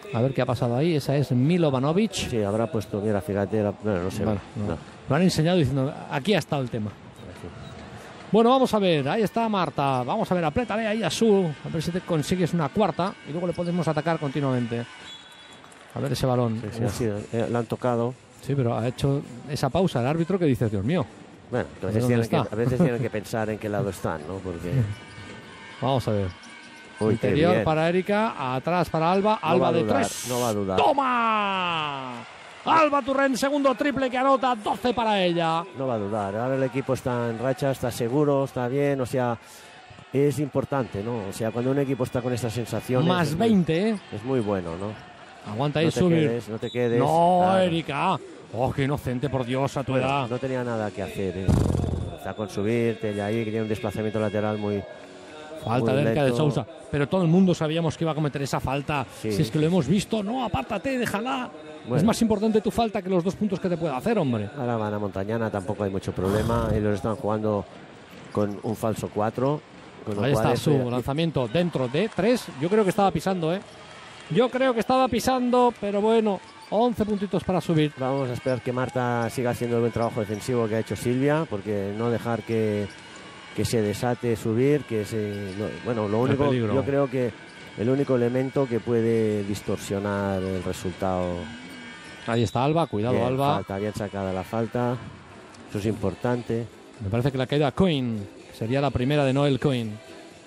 A ver qué ha pasado ahí. Esa es Milovanovic. Sí, habrá puesto, mira, fíjate, bueno, no sé. Bueno, no. No. Lo han enseñado diciendo, aquí ha estado el tema. Bueno, vamos a ver, ahí está Marta. Vamos a ver, apriétale ahí a Su. A ver si te consigues una cuarta. Y luego le podemos atacar continuamente. A ver ese balón. Sí, ha sido, la han tocado. Sí, pero ha hecho esa pausa el árbitro que dices, Dios mío. Bueno, entonces a veces tienen que pensar en qué lado están, ¿no? Porque... Vamos a ver. Uy, Interior para Erika, atrás para Alba. No Alba va a de dudar, 3. no va a dudar. ¡Toma! Alba Turrén, segundo triple que anota, 12 para ella. No va a dudar. Ahora el equipo está en racha, está seguro, está bien. O sea, es importante, ¿no? O sea, cuando un equipo está con estas sensaciones... Más 20, ¿eh? Es muy bueno, ¿no? Aguanta ahí, No te subir. quedes, no te quedes. No, Claro. Erika. Oh, qué inocente, por Dios, a tu Bueno, edad. no tenía nada que hacer. Está con subir, ahí que tiene un desplazamiento lateral muy... Falta muy de Erika de lento. Sousa. Pero todo el mundo sabíamos que iba a cometer esa falta. Sí, Si es que lo hemos visto. No, apártate, déjala. Bueno. Es más importante tu falta que los 2 puntos que te puede hacer, hombre. Ahora van a Montañana, tampoco hay mucho problema. Ellos están jugando con un falso 4. Ahí está su lanzamiento dentro de 3. Yo creo que estaba pisando, ¿eh? Yo creo que estaba pisando, pero bueno, 11 puntitos para subir. Vamos a esperar que Marta siga haciendo el buen trabajo defensivo que ha hecho Silvia, porque no dejar que se desate subir, bueno, lo único, peligro. yo creo que el único elemento que puede distorsionar el resultado. Ahí está Alba, cuidado Bien, Alba. Falta, bien sacada la falta, eso es importante. Me parece que la caída Coin sería la primera de Noel Coin.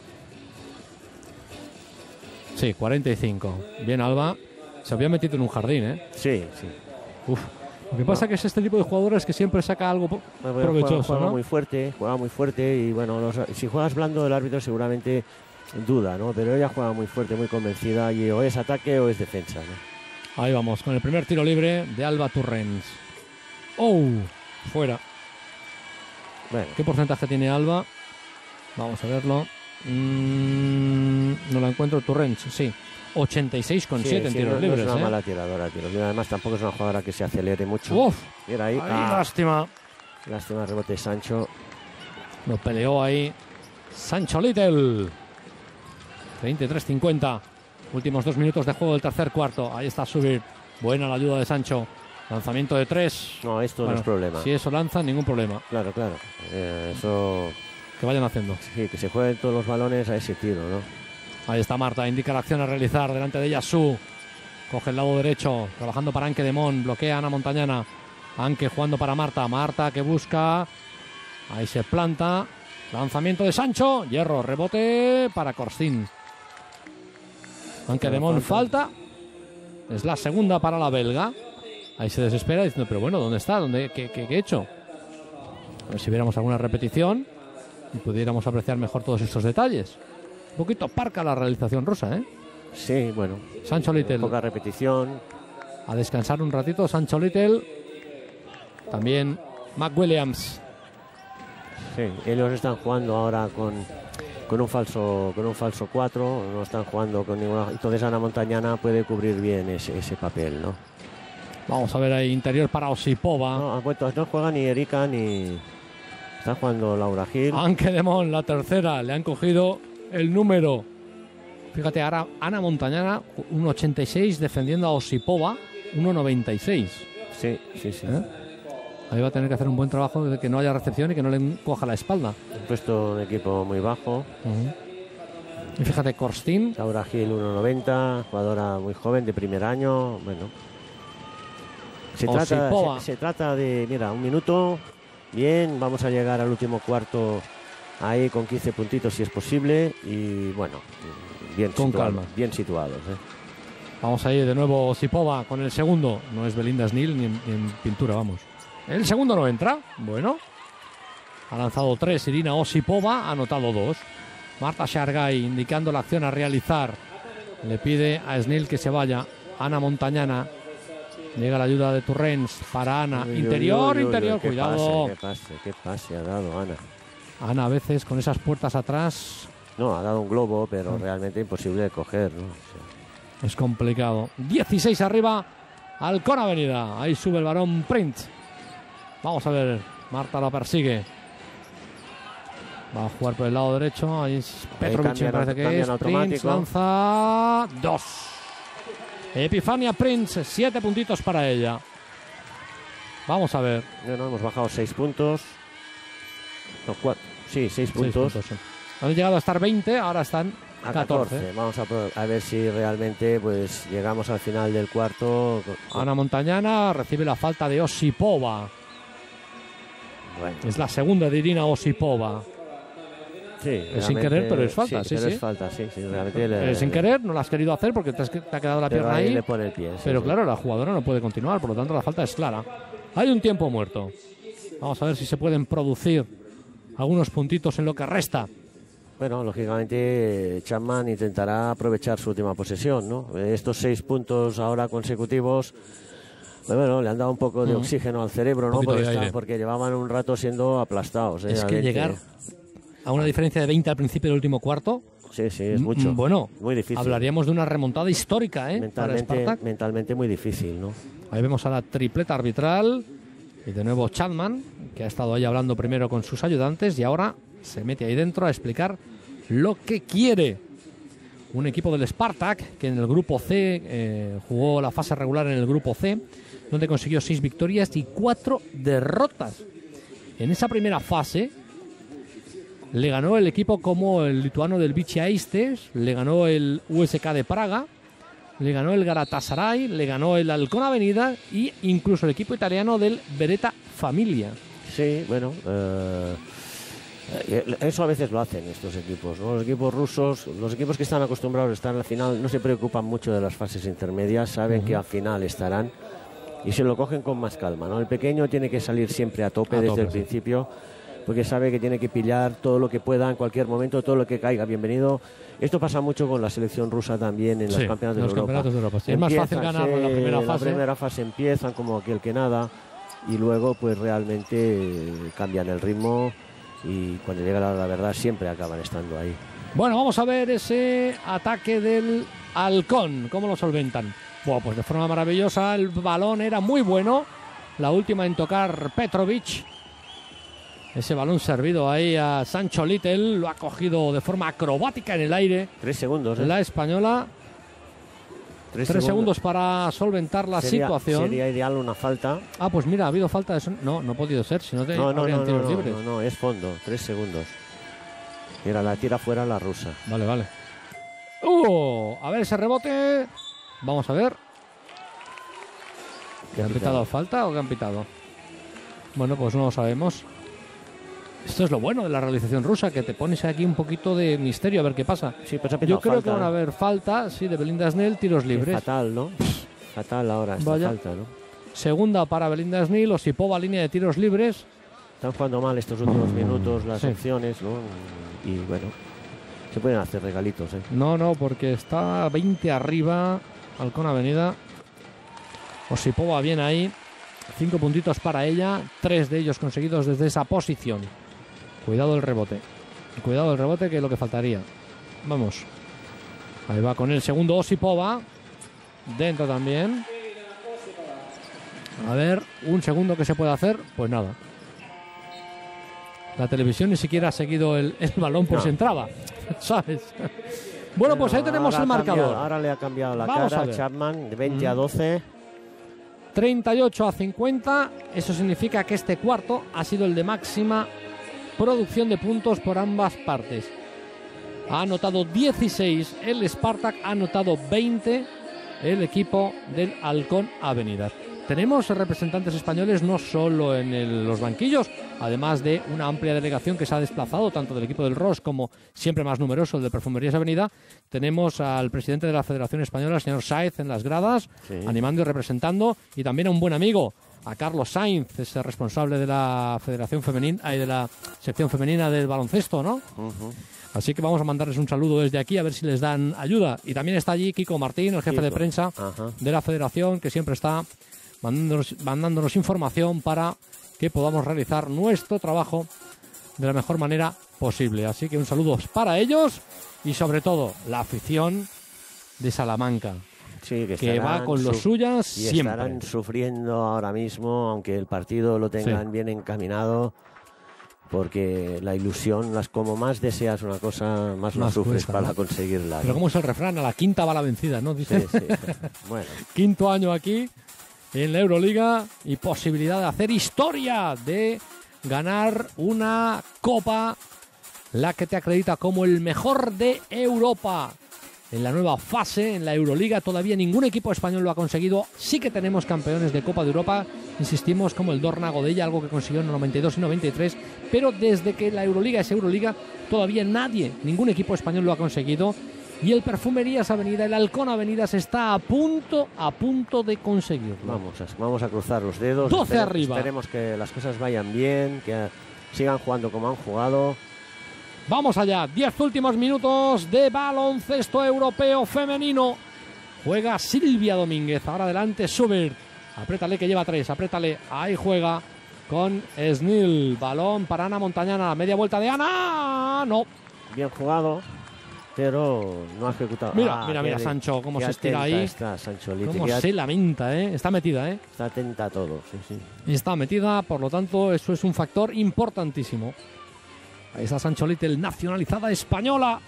Sí, 45. Bien Alba. Se había metido en un jardín, ¿eh? Sí, sí. Uf. Lo que pasa es que es este tipo de jugadores que siempre saca algo provechoso, juega ¿no? juega muy fuerte y bueno, si juegas blando el árbitro seguramente duda, ¿no? Pero ella juega muy fuerte, muy convencida y o es ataque o es defensa, ¿no? Ahí vamos, con el primer tiro libre de Alba Turrens. ¡Oh! Fuera. Bueno, ¿Qué porcentaje tiene Alba? Vamos a verlo. No la encuentro. Turrens, sí. 86,7 en tiros no libres. es una ¿eh? mala tiradora, tío. Además tampoco es una jugadora que se acelere mucho. ¡Uf! Mira ahí. Ahí, lástima. Lástima, rebote de Sancho. Lo peleó ahí Sancho Little. 23-50. Últimos 2 minutos de juego del tercer cuarto. Ahí está subir. Buena la ayuda de Sancho. Lanzamiento de 3. No, esto no es problema. Si eso lanza, ningún problema. Claro. Eso... Que vayan haciendo. Sí, que se jueguen todos los balones a ese tiro, ¿no? Ahí está Marta, indica la acción a realizar. Delante de ella Su. Coge el lado derecho, trabajando para Anke Demón. Bloquea a Ana Montañana. Anke jugando para Marta. Marta que busca. Ahí se planta. Lanzamiento de Sancho. Hierro, rebote para Corsín. Anke Demón falta. Es la segunda para la belga. Ahí se desespera diciendo, pero bueno, ¿dónde está? ¿Qué he hecho? A ver si viéramos alguna repetición y pudiéramos apreciar mejor todos estos detalles. Un poquito parca la realización rosa, ¿eh? Sí, bueno. Sancho Little. Poca repetición. A descansar un ratito Sancho Little. También Mac Williams. Sí, ellos están jugando ahora con un falso 4, no están jugando con ninguna. Entonces Ana Montañana puede cubrir bien ese papel, ¿no? Vamos a ver ahí interior para Osipova. No juega ni Erika ni. Está jugando Laura Gil. Anke Demón, la tercera. Le han cogido el número. Fíjate, ahora Ana Montañana, 1,86 defendiendo a Osipova, 1,96. Sí. ¿Eh? Ahí va a tener que hacer un buen trabajo de que no haya recepción y que no le coja la espalda. Han puesto un equipo muy bajo. Y fíjate, Korstin. Laura Gil, 1,90, jugadora muy joven de primer año. Bueno. Se trata de, mira, un minuto. Bien, vamos a llegar al último cuarto ahí con 15 puntitos si es posible. Y bueno, bien situados. Vamos a ir de nuevo Osipova con el segundo. No es Belinda Snell ni en pintura, vamos. El segundo no entra. Bueno. Ha lanzado 3 Irina Osipova, ha anotado 2. Marta Shargay indicando la acción a realizar. Le pide a Snell que se vaya. Ana Montañana. Llega la ayuda de Turrens para Ana. Interior. Cuidado. Qué pase ha dado Ana. Ana a veces con esas puertas atrás. No, ha dado un globo, pero realmente imposible de coger, ¿no? Es complicado. 16 arriba. Halcón Avenida. Ahí sube el varón Print. Vamos a ver. Marta lo persigue. Va a jugar por el lado derecho. Ahí es Petrovic, me parece que es. Print lanza 2. Epifania Prince, 7 puntitos para ella. Vamos a ver. Bueno, hemos bajado 6 puntos. No, 4. Sí, 6 puntos. Sí. Han llegado a estar 20, ahora están A 14. Vamos a ver si realmente pues llegamos al final del cuarto. Ana Montañana recibe la falta de Osipova. Bueno. Es la segunda de Irina Osipova. Sí, es sin querer, pero es falta. Sí, pero sí. Es falta, sí. Realmente sin querer, no la has querido hacer porque te ha quedado la pierna ahí. Le pone el pie, pero claro, la jugadora no puede continuar, por lo tanto la falta es clara. Hay un tiempo muerto. Vamos a ver si se pueden producir algunos puntitos en lo que resta. Bueno, lógicamente Chapman intentará aprovechar su última posesión, ¿no? Estos 6 puntos ahora consecutivos, bueno, le han dado un poco de oxígeno al cerebro, ¿no? Porque llevaban un rato siendo aplastados. Es que llegar a una diferencia de 20 al principio del último cuarto. Sí, es mucho. Bueno, muy difícil. Hablaríamos de una remontada histórica, para Spartak. Mentalmente muy difícil, ¿no? Ahí vemos a la tripleta arbitral y de nuevo Chapman, que ha estado ahí hablando primero con sus ayudantes y ahora se mete ahí dentro a explicar lo que quiere. Un equipo del Spartak que en el grupo C jugó la fase regular en el grupo C, donde consiguió 6 victorias y 4 derrotas. En esa primera fase le ganó el equipo como el lituano del Vichy Aistes, le ganó el USK de Praga, le ganó el Galatasaray, le ganó el Halcón Avenida e incluso el equipo italiano del Beretta Familia. Sí, bueno, eso a veces lo hacen estos equipos, ¿no? Los equipos rusos, los equipos que están acostumbrados a estar al final, no se preocupan mucho de las fases intermedias, saben que al final estarán y se lo cogen con más calma, ¿no? El pequeño tiene que salir siempre a tope desde el principio, porque sabe que tiene que pillar todo lo que pueda en cualquier momento, todo lo que caiga, bienvenido. Esto pasa mucho con la selección rusa también en los campeonatos de Europa. Sí, es más fácil ganarlo en la primera fase. En la primera fase empiezan como aquel que nada y luego pues realmente cambian el ritmo y cuando llega la verdad siempre acaban estando ahí. Bueno, vamos a ver ese ataque del Halcón, cómo lo solventan. Bueno, pues de forma maravillosa, el balón era muy bueno, la última en tocar Petrovic. Ese balón servido ahí a Sancho Little, lo ha cogido de forma acrobática en el aire. 3 segundos. La española. 3 segundos para solventar la situación. Sería ideal una falta. Ah, pues mira, ha habido falta de... No ha podido ser, si no habrían tiros libres. No, es fondo, 3 segundos. Mira, la tira fuera la rusa. Vale. A ver ese rebote. Vamos a ver. ¿Han pitado falta o qué han pitado? Bueno, pues no lo sabemos. Esto es lo bueno de la realización rusa, que te pones aquí un poquito de misterio a ver qué pasa. Sí, pues yo creo que van a haber falta, sí, de Belinda Snell, tiros libres. Fatal, ¿no? Fatal ahora esta falta, ¿no? Segunda para Belinda Snell, Osipova, línea de tiros libres. Están jugando mal estos últimos minutos las opciones, ¿no? Y bueno, se pueden hacer regalitos, ¿eh? No, porque está 20 arriba, Halcón Avenida. Osipova bien ahí. 5 puntitos para ella, 3 de ellos conseguidos desde esa posición. Cuidado el rebote, que es lo que faltaría. Vamos. Ahí va con el segundo Osipova. Dentro también. A ver, un segundo que se puede hacer. Pues nada. La televisión ni siquiera ha seguido el balón por si entraba. ¿Sabes? Bueno, pues ahí tenemos el marcador. Ahora le ha cambiado la cara a Chapman de 20 a 12. 38-50, eso significa que este cuarto ha sido el de máxima producción de puntos por ambas partes. Ha anotado 16 el Spartak, ha anotado 20 el equipo del Halcón Avenida. Tenemos representantes españoles no solo en los banquillos, además de una amplia delegación que se ha desplazado, tanto del equipo del ROS como siempre más numeroso el de Perfumerías Avenida. Tenemos al presidente de la Federación Española, el señor Sainz, en las gradas, animando y representando, y también a un buen amigo, a Carlos Sainz, ese responsable de la Federación Femenina y de la sección femenina del baloncesto, ¿no? Así que vamos a mandarles un saludo desde aquí a ver si les dan ayuda. Y también está allí Kiko Martín, el jefe de prensa de la Federación, que siempre está mandándonos información para que podamos realizar nuestro trabajo de la mejor manera posible. Así que un saludo para ellos y sobre todo la afición de Salamanca, que va con los suyas y siempre. Estarán sufriendo ahora mismo, aunque el partido lo tengan bien encaminado, porque la ilusión, como más deseas una cosa, más lo sufres cuesta, para ¿no? conseguirla. Pero ¿no? como es el refrán, a la quinta va la vencida, ¿no? Dice. Sí, sí. Bueno, Quinto año aquí en la Euroliga y posibilidad de hacer historia, de ganar una copa, la que te acredita como el mejor de Europa. En la nueva fase, en la Euroliga, todavía ningún equipo español lo ha conseguido. Sí que tenemos campeones de Copa de Europa, insistimos, como el Dorna Godella, algo que consiguió en el 92 y 93, pero desde que la Euroliga es Euroliga, todavía ningún equipo español lo ha conseguido. Y el Perfumerías Avenida, el Halcón Avenidas está a punto de conseguirlo. vamos a cruzar los dedos. 12 arriba. Esperemos que las cosas vayan bien, que sigan jugando como han jugado. Vamos allá, 10 últimos minutos de baloncesto europeo femenino. Juega Silvia Domínguez, ahora adelante Schubert. Apriétale que lleva 3, apriétale. Ahí juega con Snell. Balón para Ana Montañana, media vuelta de Ana. No. Bien jugado, pero no ha ejecutado. Mira, Sancho, cómo se estira ahí. Está Sancho Lite, Cómo se lamenta, ¿eh? Está metida, ¿eh? Está atenta a todo, sí. Está metida, por lo tanto, eso es un factor importantísimo. Ahí está Sancho Little, nacionalizada española.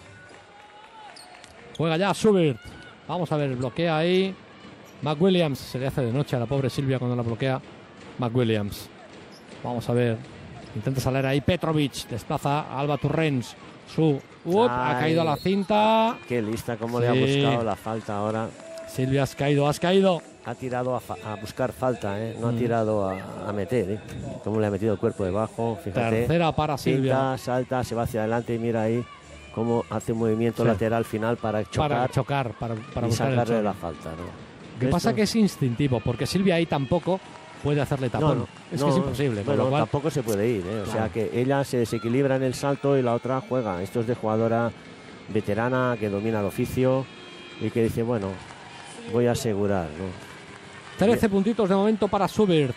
Juega ya Schubert. Vamos a ver, bloquea ahí. McWilliams, se le hace de noche a la pobre Silvia cuando la bloquea McWilliams. Vamos a ver. Intenta salir ahí Petrovic. Desplaza a Alba Turrens. Ha caído a la cinta. Qué lista, cómo le ha buscado la falta ahora. Silvia, has caído. Ha tirado a buscar falta, no ha tirado a meter. Cómo le ha metido el cuerpo debajo, fíjate. Tercera para Silvia. Salta, se va hacia adelante y mira ahí cómo hace un movimiento lateral final para chocar. Para y buscar sacarle la falta. ¿no? Lo que pasa que es instintivo, porque Silvia ahí tampoco puede hacerle tapón. Que es imposible. Bueno, con lo cual, tampoco se puede ir. O Claro. sea que ella se desequilibra en el salto y la otra juega. Esto es de jugadora veterana que domina el oficio y que dice, bueno, voy a asegurar, ¿no? 13 puntitos de momento para Schubert.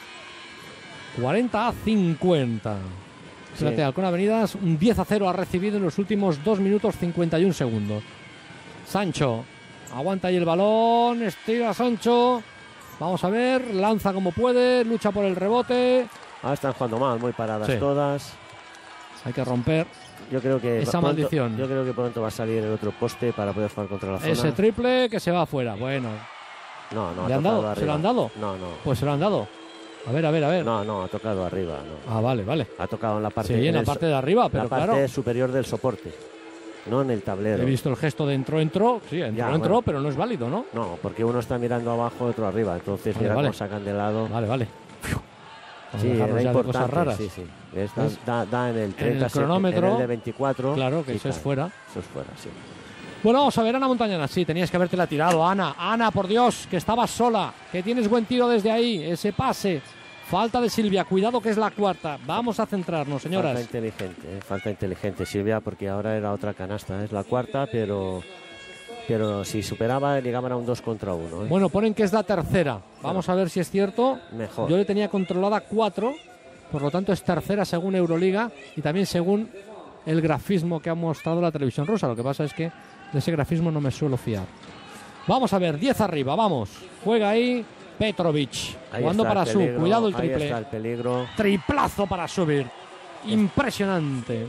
40-50. Fíjate, Halcón Avenidas, un 10-0 ha recibido en los últimos 2 minutos 51 segundos. Sancho aguanta ahí el balón, estira Sancho. Vamos a ver, lanza como puede, lucha por el rebote. Ahora están jugando mal, muy paradas todas. Hay que romper Yo creo que esa maldición. Yo creo que pronto va a salir el otro poste para poder jugar contra la zona. Ese triple que se va afuera. Bueno. No, ¿Le han dado? arriba. ¿Se lo han dado? No. Pues se lo han dado. A ver. No, ha tocado arriba. No. Ah, vale. Ha tocado en la parte, en la parte de arriba, pero la parte claro. superior del soporte, no en el tablero. He visto el gesto de entró. Sí, entró, pero no es válido, ¿no? No, porque uno está mirando abajo, otro arriba. Entonces, mira cómo sacan de lado. Vale. Vamos Sí, a dejarnos era ya de cosas importante. raras. Sí. Da en el 30, en el cronómetro, en el de 24. Claro, que eso es fuera. Eso es fuera, sí. Bueno, vamos a ver, Ana Montañana. Sí, tenías que habértela tirado, Ana. Ana, por Dios, que estabas sola, que tienes buen tiro desde ahí. Ese pase. Falta de Silvia. Cuidado que es la cuarta. Vamos a centrarnos, señoras. Falta inteligente, Silvia, porque ahora era otra canasta. Es la cuarta, pero si superaba, llegaban a un 2 contra 1. Bueno, ponen que es la tercera. Vamos a ver si es cierto. Mejor. Yo le tenía controlada 4, por lo tanto es tercera según Euroliga y también según el grafismo que ha mostrado la televisión rusa. Lo que pasa es que de ese grafismo no me suelo fiar. Vamos a ver, 10 arriba, vamos. Juega ahí Petrovic. Jugando para Su. Cuidado el triple. Ahí está el peligro. Triplazo para subir. Impresionante.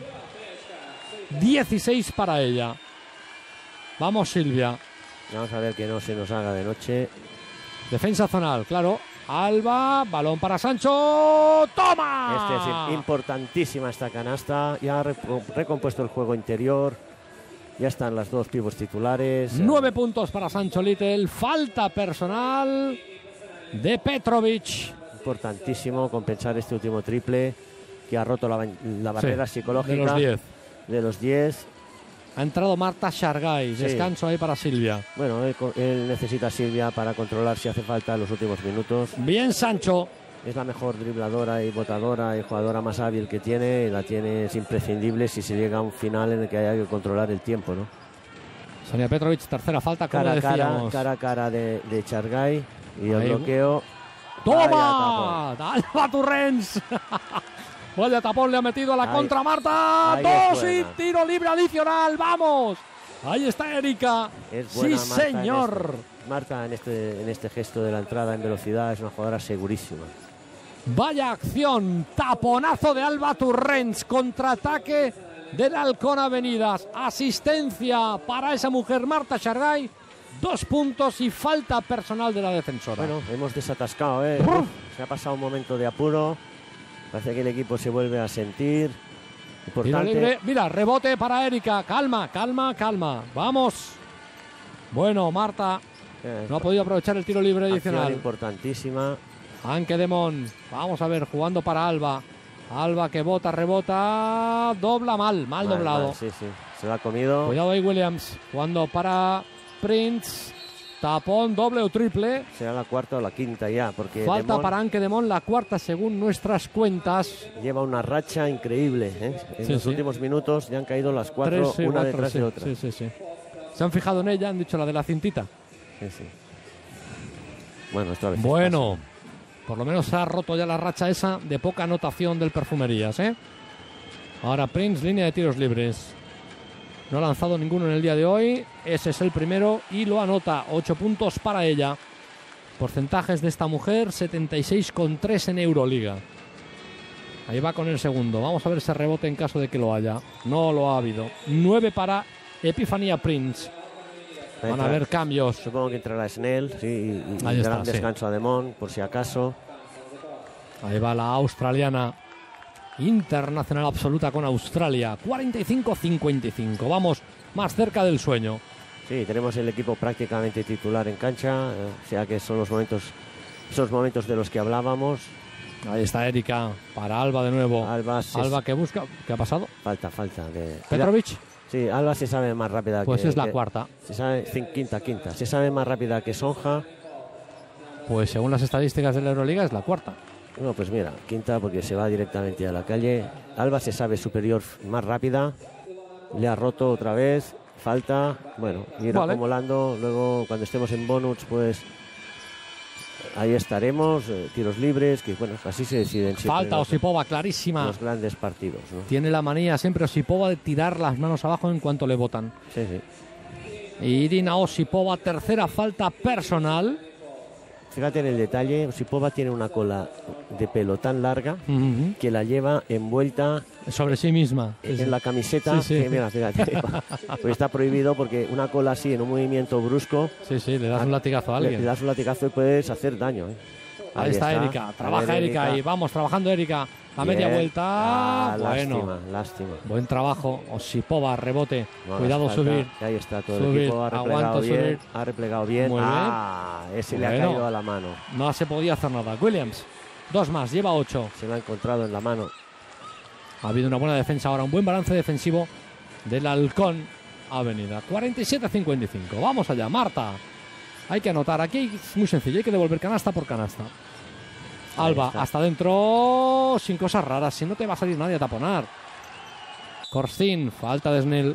16 para ella. Vamos, Silvia. Vamos a ver que no se nos haga de noche. Defensa zonal, claro. Alba, balón para Sancho. ¡Toma! Es importantísima esta canasta. Ya ha recompuesto el juego interior. Ya están las dos pivos titulares. 9 puntos para Sancho Little. Falta personal de Petrovic. Importantísimo compensar este último triple que ha roto la barrera psicológica de los 10. Ha entrado Marta Shargay. Descanso ahí para Silvia. Bueno, él necesita a Silvia para controlar si hace falta en los últimos minutos. Bien, Sancho. Es la mejor dribladora y botadora y jugadora más hábil que tiene. Y la tiene, es imprescindible si se llega a un final en el que haya que controlar el tiempo, ¿no? Sonia Petrovic, tercera falta, como decíamos. Cara a cara de Shargay. Y el bloqueo. ¡Toma! ¡Alba Turrens! Vaya tapón le ha metido a la contra Marta. 2 y tiro libre adicional. ¡Vamos! Ahí está Erika. Sí, señor. Marta en este gesto de la entrada en velocidad es una jugadora segurísima. Vaya acción, taponazo de Alba Torrents, contraataque del Halcón Avenidas, asistencia para esa mujer Marta Xargay, 2 puntos y falta personal de la defensora. Bueno, hemos desatascado, se ha pasado un momento de apuro, parece que el equipo se vuelve a sentir. Importante. Libre. Mira, rebote para Erika, calma, vamos. Bueno, Marta no ha podido aprovechar el tiro libre adicional. Importantísima. Anke Demon, vamos a ver, jugando para Alba. Alba que rebota, dobla mal doblado. Sí, se lo ha comido. Cuidado ahí Williams, jugando para Prince. Tapón, doble o triple. Será la cuarta o la quinta ya, porque falta Demon para Anke Demon, la cuarta según nuestras cuentas. Lleva una racha increíble, En los últimos minutos ya han caído las 4, una detrás de otra. Sí. Se han fijado en ella, han dicho la de la cintita. Sí. Bueno, esta vez por lo menos se ha roto ya la racha esa de poca anotación del Perfumerías, Ahora Prince, línea de tiros libres. No ha lanzado ninguno en el día de hoy. Ese es el primero y lo anota. 8 puntos para ella. Porcentajes de esta mujer, 76,3 en Euroliga. Ahí va con el segundo. Vamos a ver ese rebote en caso de que lo haya. No lo ha habido. 9 para Epifania Prince. Van a haber cambios. Supongo que entrará Snell, y dará un descanso a Demon, por si acaso. Ahí va la australiana. Internacional absoluta con Australia. 45-55. Vamos más cerca del sueño. Sí, tenemos el equipo prácticamente titular en cancha. O sea que son esos momentos de los que hablábamos. Ahí está Erika para Alba de nuevo. Alba que busca. ¿Qué ha pasado? Falta de Petrovic. Sí, Alba se sabe más rápida pues es la cuarta. Se sabe quinta. Se sabe más rápida que Sonja. Pues según las estadísticas de la Euroliga es la cuarta. No, pues mira, quinta porque se va directamente a la calle. Alba se sabe superior, más rápida. Le ha roto otra vez. Falta. Bueno, ir acumulando. Luego cuando estemos en bonus, pues ahí estaremos. Tiros libres, que bueno, así se deciden siempre. Falta Osipova, clarísima. Los grandes partidos, ¿no? Tiene la manía siempre Osipova de tirar las manos abajo en cuanto le botan. Sí. Irina Osipova, tercera falta personal. Fíjate en el detalle, Osipova tiene una cola de pelo tan larga que la lleva envuelta sobre sí misma en la camiseta. Sí. Que, mira, fíjate, pues está prohibido porque una cola así en un movimiento brusco. Sí, le das un latigazo a alguien. Le das un latigazo y puedes hacer daño. Ahí está Erika, trabaja Erika y vamos trabajando Erika. A media vuelta. Lástima. Buen trabajo. Osipova, rebote. Cuidado subir. Ahí está todo el equipo. Ha replegado bien. Muy bien. Ese le ha caído a la mano. No se podía hacer nada. Williams, 2 más, lleva 8. Se lo ha encontrado en la mano. Ha habido una buena defensa ahora, un buen balance defensivo del Halcón Avenida. 47-55. Vamos allá, Marta. Hay que anotar. Aquí es muy sencillo, hay que devolver canasta por canasta. Alba, hasta dentro, sin cosas raras, si no te va a salir nadie a taponar. Corzín, falta de Snell.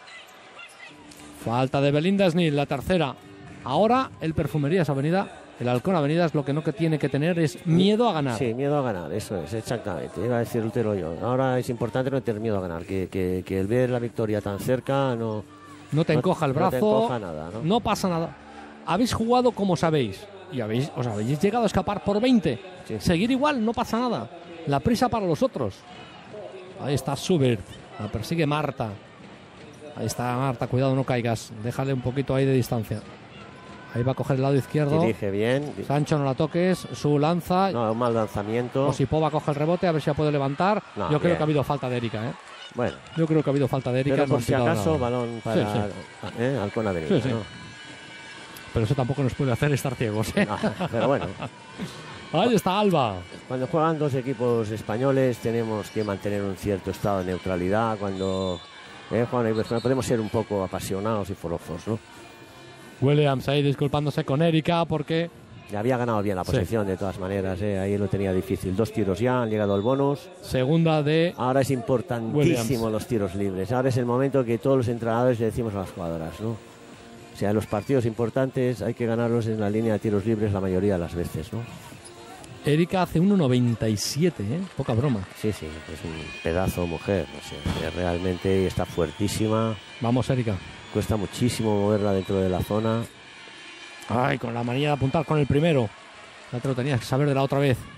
Falta de Belinda Snell, la tercera. Ahora el Perfumerías Avenida, el Halcón Avenidas, lo que no tiene que tener es miedo a ganar. Sí, miedo a ganar, eso es, exactamente. Iba a decir Utero yo. Ahora es importante no tener miedo a ganar, que el ver la victoria tan cerca no te encoja el brazo, no te encoja nada, ¿no? No pasa nada. Habéis jugado como sabéis y os habéis llegado a escapar por 20. Sí. Seguir igual, no pasa nada. La prisa para los otros. Ahí está Subert, la persigue Marta. Ahí está Marta, cuidado, no caigas. Déjale un poquito ahí de distancia. Ahí va a coger el lado izquierdo. Dirige bien. Sancho, no la toques. Su lanza. No, un mal lanzamiento. Osipova coge el rebote, a ver si la puede levantar. No, yo creo que ha habido falta de Erika, Bueno. Yo creo que ha habido falta de Erika. Pero por si acaso, balón para Halcón Avenida. Sí. ¿No? Pero eso tampoco nos puede hacer estar ciegos. No, pero bueno. Ahí está Alba. Cuando juegan dos equipos españoles tenemos que mantener un cierto estado de neutralidad. Cuando podemos ser un poco apasionados y forofos, ¿no? Williams ahí disculpándose con Erika porque le había ganado bien la posición de todas maneras, ahí lo tenía difícil. 2 tiros ya, han llegado al bonus. Segunda de Ahora es importantísimo Williams. Los tiros libres. Ahora es el momento que todos los entrenadores le decimos a las jugadoras, ¿no? O sea, los partidos importantes hay que ganarlos en la línea de tiros libres la mayoría de las veces, ¿no? Erika hace 1,97, poca broma. Sí, es un pedazo mujer, o sea, realmente está fuertísima. Vamos, Erika. Cuesta muchísimo moverla dentro de la zona. Ay, con la manía de apuntar con el primero. Ya te lo tenías que saber de la otra vez.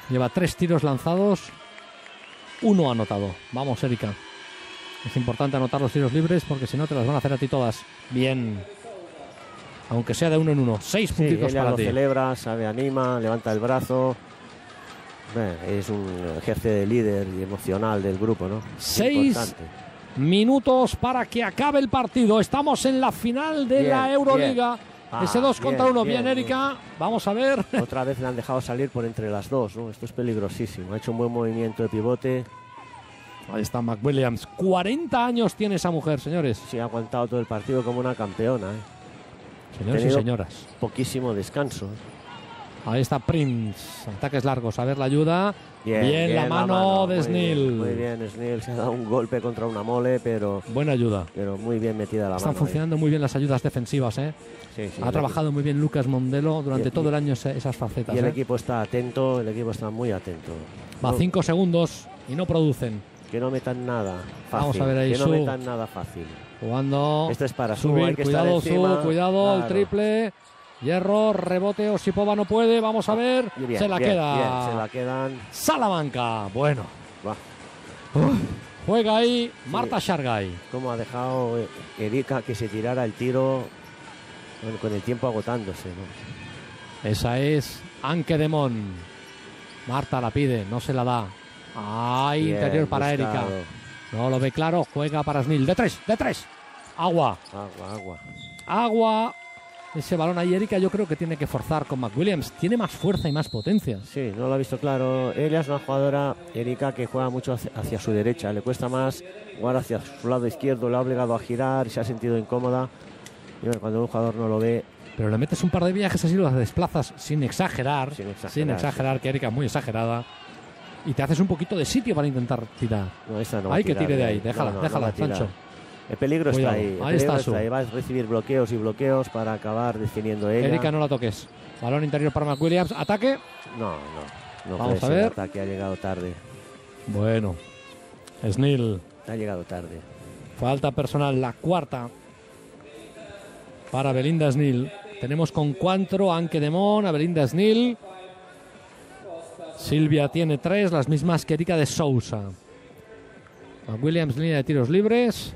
Lleva 3 tiros lanzados, 1 anotado. Vamos, Erika. Es importante anotar los tiros libres porque si no te las van a hacer a ti todas. Bien. Aunque sea de 1 en 1. 6 puntitos ella para lo ti. celebra, sabe, anima, levanta el brazo. Es un jefe de líder y emocional del grupo, ¿no? 6 minutos para que acabe el partido. Estamos en la final de la Euroliga. Ese 2 contra 1. Bien, Erika. Vamos a ver. Otra vez le han dejado salir por entre las dos, ¿no? Esto es peligrosísimo. Ha hecho un buen movimiento de pivote. Ahí está McWilliams. 40 años tiene esa mujer, señores. Sí, ha aguantado todo el partido como una campeona, ¿eh? Señores y señoras. Poquísimo descanso. Ahí está Prince. Ataques largos. A ver la ayuda. Bien la mano de Snell. Muy bien, Snell. Se ha dado un golpe contra una mole, pero... Buena ayuda. Pero muy bien metida la mano. Están funcionando muy bien las ayudas defensivas, ¿eh? Sí, ha trabajado muy bien Lucas Mondelo durante todo el año esas facetas. Y el equipo está atento, el equipo está muy atento. Va 5 segundos y no producen. Que no metan nada fácil. Vamos a ver ahí que no metan nada fácil. Jugando. Esto es para subir. Cuidado, cuidado. Claro. El triple. Hierro, rebote. Osipova no puede. Vamos a ver. Bien, se la bien, queda. Bien, se la quedan. Salamanca. Bueno. Juega ahí Marta Shargay. Cómo ha dejado Erika que se tirara el tiro con el tiempo agotándose, ¿no? Esa es Anke Demon. Marta la pide, no se la da. Bien, interior para buscado. Erika. No lo ve claro, juega para Snell. De 3. Agua. Ese balón ahí, Erika, yo creo que tiene que forzar con McWilliams. Tiene más fuerza y más potencia. Sí, no lo ha visto claro. Ella es una jugadora, Erika, que juega mucho hacia su derecha. Le cuesta más jugar hacia su lado izquierdo. Le ha obligado a girar, se ha sentido incómoda. Y bueno, cuando un jugador no lo ve... Pero le metes un par de viajes así, los desplazas sin exagerar, que Erika es muy exagerada. Y te haces un poquito de sitio para intentar tirar. No, esa no hay que tire de ahí, déjala, Sancho. El peligro está ahí. Ahí está su. Va a recibir bloqueos y bloqueos para acabar definiendo ella. Erika, no la toques. Balón interior para McWilliams. Ataque. No. Vamos a ver. Ataque ha llegado tarde. Bueno. Snell. Ha llegado tarde. Falta personal, la cuarta para Belinda Snell. Tenemos con 4 Anke Demon, a Belinda Snell. Silvia tiene 3, las mismas que Erika de Sousa. McWilliams, línea de tiros libres.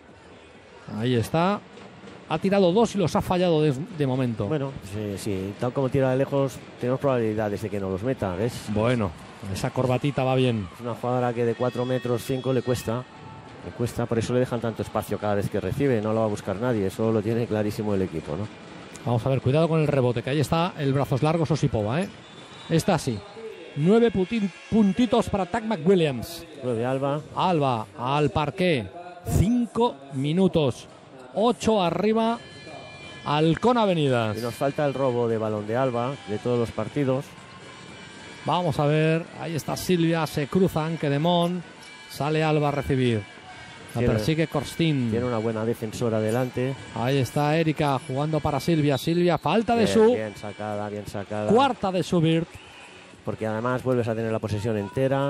Ahí está. Ha tirado 2 y los ha fallado de momento. Bueno, sí. Tal como tira de lejos, tenemos probabilidades de que no los meta, ¿ves? Bueno, esa corbatita va bien. Es una jugadora que de 4 metros 5 le cuesta. Por eso le dejan tanto espacio cada vez que recibe. No lo va a buscar nadie. Eso lo tiene clarísimo el equipo, ¿no? Vamos a ver, cuidado con el rebote, que ahí está el brazos largos Osipova, ¿eh? Está así. 9 puntitos para Tack McWilliams. 9 Alba. Alba al parqué. 5 minutos. 8 arriba. Halcón Avenidas. Y nos falta el robo de balón de Alba de todos los partidos. Vamos a ver. Ahí está Silvia. Se cruza Anke Demon. Sale Alba a recibir. La persigue Korstin. Tiene una buena defensora delante. Ahí está Erika jugando para Silvia. Silvia, falta de su. Bien sacada. Cuarta de Subir. Porque además vuelves a tener la posesión entera.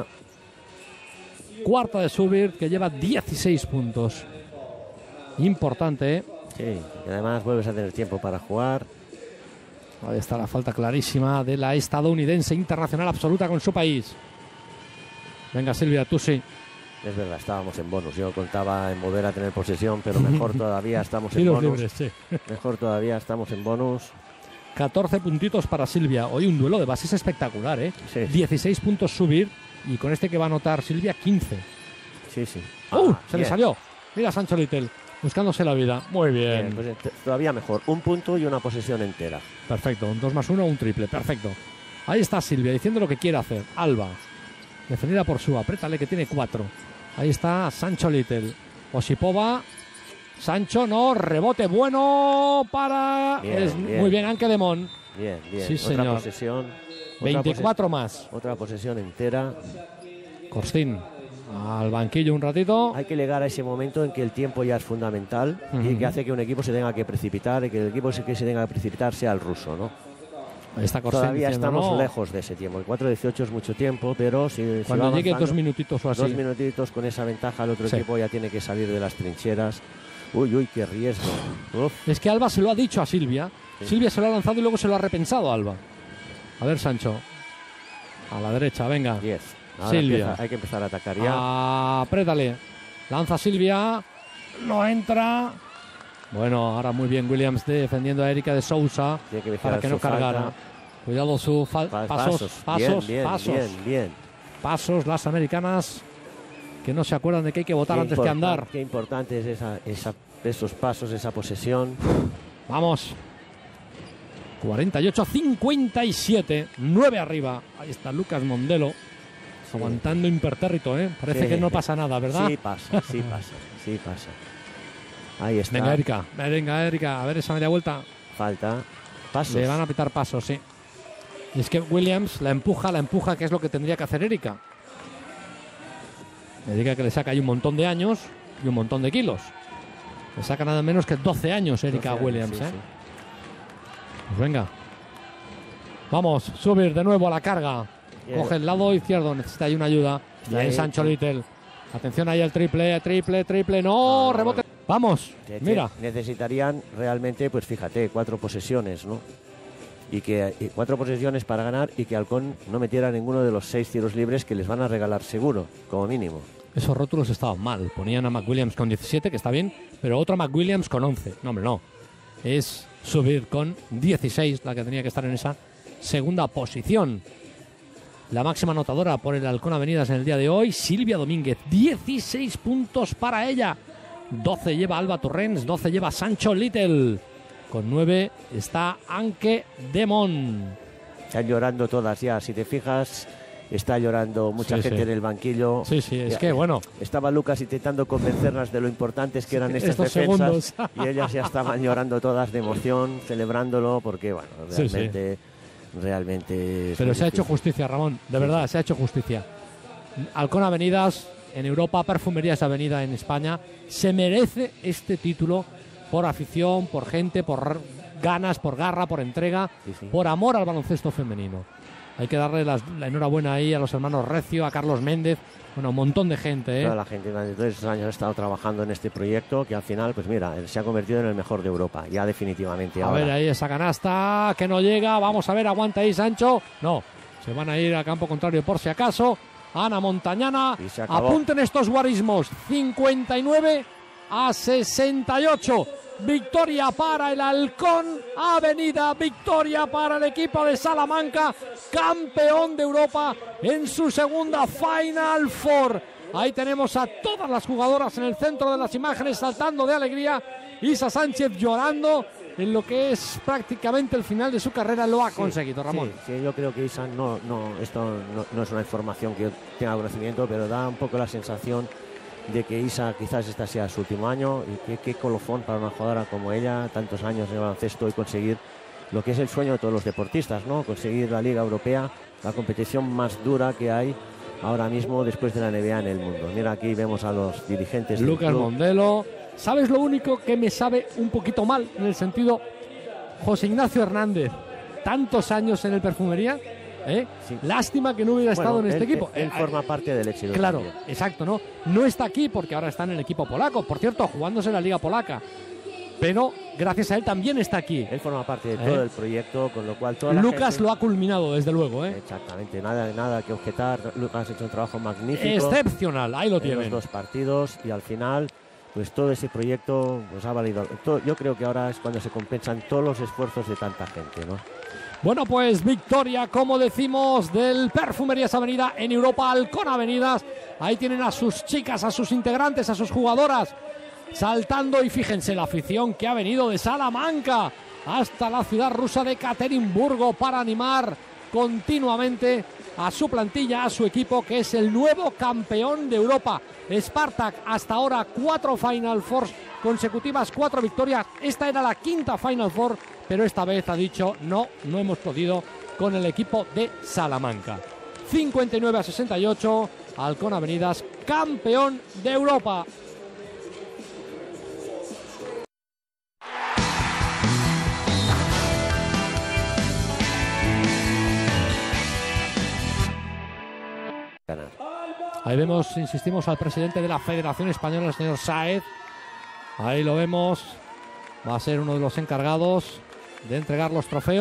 Cuarta de Subir, que lleva 16 puntos. Importante, ¿eh? Sí, y además vuelves a tener tiempo para jugar. Ahí está la falta clarísima de la estadounidense internacional absoluta con su país. Venga, Silvia, tú sí. Es verdad, estábamos en bonus. Yo contaba en volver a tener posesión, pero mejor todavía estamos en bonus. Libres, sí. Mejor todavía estamos en bonus. 14 puntitos para Silvia. Hoy un duelo de bases espectacular, ¿eh? Sí. 16 puntos Subir y con este que va a anotar Silvia 15. Sí. Se le salió. Mira Sancho Little, buscándose la vida. Muy bien. Pues todavía mejor. Un punto y una posesión entera. Perfecto. Un 2+1, un triple. Perfecto. Ahí está Silvia diciendo lo que quiere hacer. Alba. Defendida por su. Apriétale que tiene 4. Ahí está Sancho Little. Osipova. Sancho, no, rebote bueno para... Bien. Muy bien, Anke Demon. Bien. Sí, otra señor. Posesión. 24 más. Otra posesión entera. Korstin al banquillo un ratito. Hay que llegar a ese momento en que el tiempo ya es fundamental y que hace que un equipo se tenga que precipitar y que el equipo que se tenga que precipitar sea el ruso, ¿no? Ahí está Korstin Todavía diciendo, estamos no. lejos de ese tiempo. El 4:18 es mucho tiempo, pero si Cuando va llegue avanzando, 2 minutitos o así. 2 minutitos con esa ventaja, el otro Sí. equipo ya tiene que salir de las trincheras. Uy, qué riesgo. Uf. Es que Alba se lo ha dicho a Silvia. Sí. Silvia se lo ha lanzado y luego se lo ha repensado a Alba. A ver, Sancho. A la derecha, venga. 10. Ahora Silvia. hay que empezar a atacar ya. Apriétale. Lanza Silvia. No entra. Bueno, ahora muy bien Williams defendiendo a Erika de Sousa para que no cargara. Falta. Cuidado su pasos. Bien. Pasos, las americanas que no se acuerdan de que hay que votar antes que andar. Qué importante es esos pasos, esa posesión. Vamos. 48-57. 9 arriba. Ahí está Lucas Mondelo. Sí. Aguantando impertérrito, ¿eh? Parece que no pasa nada, ¿verdad? Sí pasa. Ahí está. Venga, Erika. A ver esa media vuelta. Falta. Pasos. Le van a pitar pasos, sí. Y es que Williams la empuja, que es lo que tendría que hacer Erika. Erika que le saca ahí un montón de años y un montón de kilos. Le saca nada menos que 12 años Erika Williams, sí. Pues venga. Vamos, subir de nuevo a la carga. Coge el lado izquierdo, necesita ahí una ayuda. Y ahí Sancho Little. Atención ahí el triple. No, rebote. Vamos, mira. Necesitarían realmente, pues fíjate, 4 posesiones, ¿no? Y 4 posesiones para ganar y que Halcón no metiera ninguno de los 6 tiros libres que les van a regalar seguro, como mínimo. Esos rótulos estaban mal. Ponían a McWilliams con 17, que está bien, pero otra McWilliams con 11. No, hombre, no. Es subir con 16, la que tenía que estar en esa segunda posición. La máxima anotadora por el Halcón Avenidas en el día de hoy, Silvia Domínguez. 16 puntos para ella. 12 lleva Alba Torrens, 12 lleva Sancho Little. Con 9 está Anke Demon. Están llorando todas ya, si te fijas, está llorando mucha gente en el banquillo. Sí, es que bueno. Estaba Lucas intentando convencerlas de lo importantes que eran estas defensas y ellas ya estaban llorando todas de emoción, celebrándolo, porque bueno, realmente... Pero se ha hecho justicia, Ramón, de verdad, se ha hecho justicia. Halcón Avenidas en Europa, Perfumerías Avenida en España, se merece este título por afición, por gente, por ganas, por garra, por entrega, por amor al baloncesto femenino. Hay que darle la enhorabuena ahí a los hermanos Recio, a Carlos Méndez, bueno, un montón de gente. Toda la gente durante todos esos años ha estado trabajando en este proyecto que al final, pues mira, se ha convertido en el mejor de Europa, ya definitivamente. A ver ahí esa canasta que no llega, vamos a ver, aguanta ahí Sancho. No, se van a ir al campo contrario por si acaso. Ana Montañana, apunten estos guarismos, 59-68. Victoria para el Halcón Avenida, victoria para el equipo de Salamanca, campeón de Europa en su segunda Final Four. Ahí tenemos a todas las jugadoras en el centro de las imágenes saltando de alegría. Isa Sánchez llorando en lo que es prácticamente el final de su carrera, lo ha conseguido, Ramón. Sí, yo creo que Isa esto no es una información que yo tenga conocimiento, pero da un poco la sensación de que Isa quizás este sea su último año y qué colofón para una jugadora como ella, tantos años en el baloncesto y conseguir lo que es el sueño de todos los deportistas, ¿no? Conseguir la Liga Europea, la competición más dura que hay ahora mismo después de la NBA en el mundo. Mira, aquí vemos a los dirigentes del Lucas club. Mondelo. ¿Sabes lo único que me sabe un poquito mal? En el sentido, José Ignacio Hernández, tantos años en el Perfumería, Sí. Lástima que no hubiera estado en este equipo. Él forma parte del éxito. Claro, también. exacto, ¿no? No está aquí porque ahora está en el equipo polaco. Por cierto, jugándose en la Liga Polaca. Pero gracias a él también está aquí. Él forma parte de todo el proyecto, con lo cual toda la Lucas gente... lo ha culminado, desde luego, ¿eh? Exactamente, nada que objetar. Lucas ha hecho un trabajo magnífico. Excepcional, ahí lo tienen. En los 2 partidos y al final, pues todo ese proyecto pues ha valido. Yo creo que ahora es cuando se compensan todos los esfuerzos de tanta gente, ¿no? Bueno, pues victoria, como decimos, del Perfumerías Avenida en Europa, Halcón Avenidas. Ahí tienen a sus chicas, a sus integrantes, a sus jugadoras saltando, y fíjense la afición que ha venido de Salamanca hasta la ciudad rusa de Ekaterimburgo para animar continuamente a su plantilla, a su equipo, que es el nuevo campeón de Europa. Spartak, hasta ahora 4 Final Fours consecutivas, 4 victorias. Esta era la 5ª Final Four, pero esta vez ha dicho no hemos podido con el equipo de Salamanca. 59-68, Halcón Avenidas, campeón de Europa. Ahí vemos, insistimos, al presidente de la Federación Española, el señor Sáez. Ahí lo vemos. Va a ser uno de los encargados de entregar los trofeos.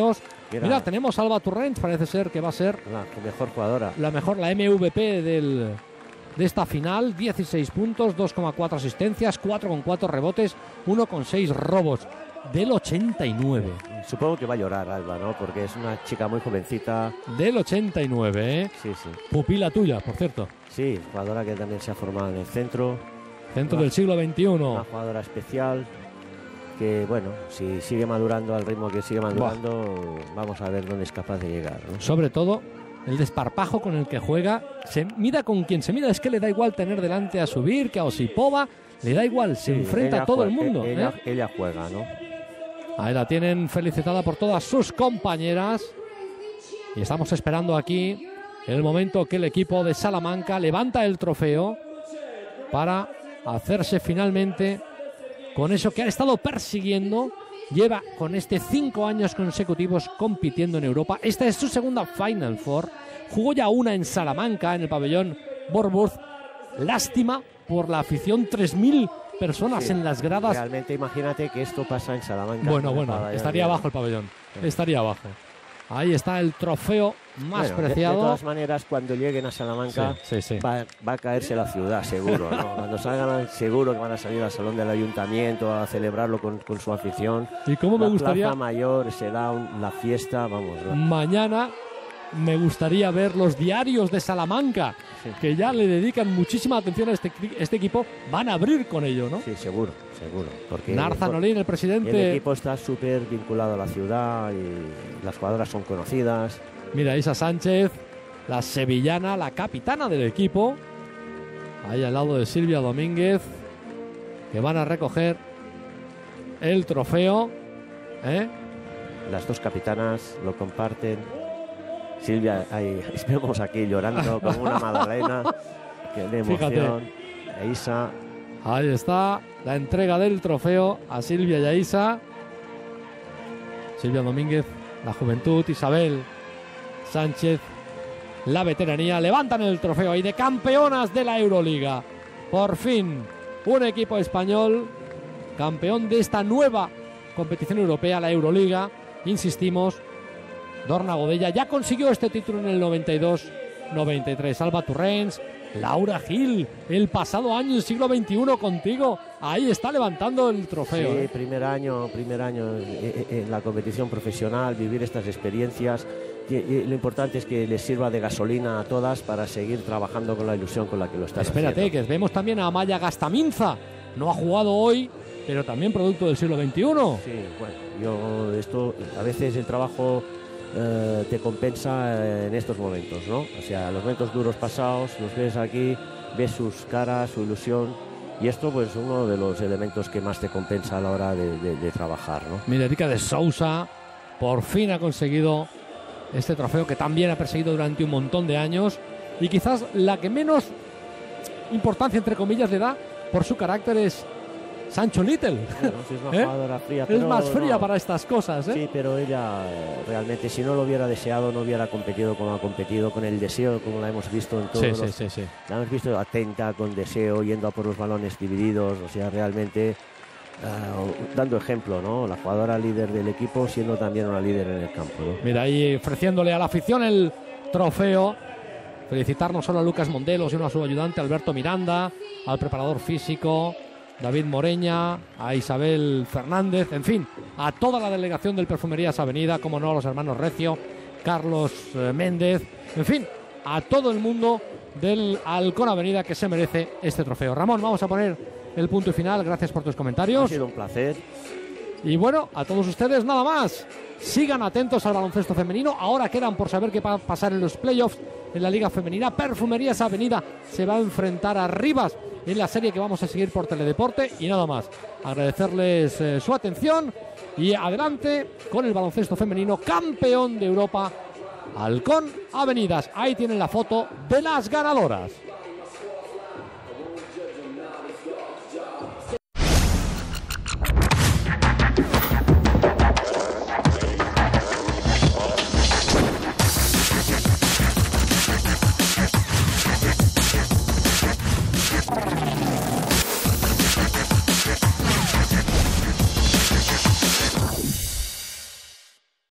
Mira, tenemos a Alba Torrents, parece ser que va a ser la mejor jugadora. La MVP de esta final. 16 puntos, 2,4 asistencias, 4,4 rebotes, 1,6 robos. Del 89. Supongo que va a llorar Alba, ¿no? Porque es una chica muy jovencita. Del 89, ¿eh? Sí. Pupila tuya, por cierto. Sí, jugadora que también se ha formado en el centro. Centro del siglo XXI. Una jugadora especial que, bueno, si sigue madurando al ritmo que sigue madurando, vamos a ver dónde es capaz de llegar, ¿no? Sobre todo, el desparpajo con el que juega. Se mida con quien se mida. Es que le da igual tener delante a Subir que a Osipova. Le da igual, se enfrenta a todo el mundo. Ella juega, ¿no? Ahí la tienen felicitada por todas sus compañeras. Y estamos esperando aquí el momento que el equipo de Salamanca levanta el trofeo para hacerse finalmente con eso que ha estado persiguiendo. Lleva con 5 años consecutivos compitiendo en Europa. Esta es su segunda Final Four. Jugó ya una en Salamanca, en el pabellón Borburg. Lástima por la afición, 3.000 personas en las gradas. Realmente imagínate que esto pasa en Salamanca. Bueno, estaría abajo el pabellón. Estaría abajo. Ahí está el trofeo más preciado. De todas maneras, cuando lleguen a Salamanca va a caerse la ciudad, seguro, ¿no? Cuando salgan, seguro que van a salir al salón del ayuntamiento a celebrarlo con su afición. Y cómo me gustaría. La Plaza Mayor será la fiesta, vamos, ¿no? Mañana me gustaría ver los diarios de Salamanca, que ya le dedican muchísima atención a este equipo. Van a abrir con ello, ¿no? Sí, seguro. Porque Narzanolín, el presidente. El equipo está súper vinculado a la ciudad y las jugadoras son conocidas. Mira, Isa Sánchez, la sevillana, la capitana del equipo. Ahí al lado de Silvia Domínguez, que van a recoger el trofeo. Las dos capitanas lo comparten. Silvia, ahí vemos aquí llorando como una magdalena. Qué de emoción. Fíjate. Isa. Ahí está la entrega del trofeo a Silvia y a Isa. Silvia Domínguez, la juventud. Isabel Sánchez, la veteranía. Levantan el trofeo ahí de campeonas de la Euroliga. Por fin, un equipo español campeón de esta nueva competición europea, la Euroliga. Insistimos, Dorna Godella ya consiguió este título en el 92-93. Alba Torrents, Laura Gil, el pasado año, el siglo XXI contigo. Ahí está levantando el trofeo. Sí, primer año en la competición profesional, vivir estas experiencias. Y lo importante es que les sirva de gasolina a todas para seguir trabajando con la ilusión con la que lo están haciendo. Espérate, que vemos también a Amaya Gastaminza. No ha jugado hoy, pero también producto del siglo XXI. Sí, bueno, esto a veces el trabajo te compensa en estos momentos, ¿no? O sea, los momentos duros pasados, los ves aquí, ves sus caras, su ilusión, y esto pues uno de los elementos que más te compensa a la hora de trabajar, ¿no? Mira, Erika de Sousa por fin ha conseguido este trofeo que también ha perseguido durante un montón de años, y quizás la que menos importancia, entre comillas, le da por su carácter es Sancho Little. Bueno, sí, es una jugadora fría, es más fría para estas cosas, ¿eh? Sí, pero ella realmente, si no lo hubiera deseado, no hubiera competido como ha competido, con el deseo, como la hemos visto en todos sí. La hemos visto atenta, con deseo, yendo a por los balones divididos, o sea, realmente dando ejemplo, ¿no? La jugadora líder del equipo, siendo también una líder en el campo, ¿no? Mira, ahí ofreciéndole a la afición el trofeo. Felicitar no solo a Lucas Mondelo, sino a su ayudante Alberto Miranda, al preparador físico David Moreña, a Isabel Fernández, en fin, a toda la delegación del Perfumerías Avenida, como no, a los hermanos Recio, Carlos Méndez, en fin, a todo el mundo del Halcón Avenida que se merece este trofeo. Ramón, vamos a poner el punto y final. Gracias por tus comentarios. Ha sido un placer. Y bueno, a todos ustedes nada más. Sigan atentos al baloncesto femenino. Ahora quedan por saber qué va a pasar en los playoffs en la Liga Femenina. Perfumerías Avenida se va a enfrentar a Rivas en la serie que vamos a seguir por Teledeporte. Y nada más, agradecerles su atención y adelante con el baloncesto femenino, campeón de Europa, Halcón Avenidas. Ahí tienen la foto de las ganadoras.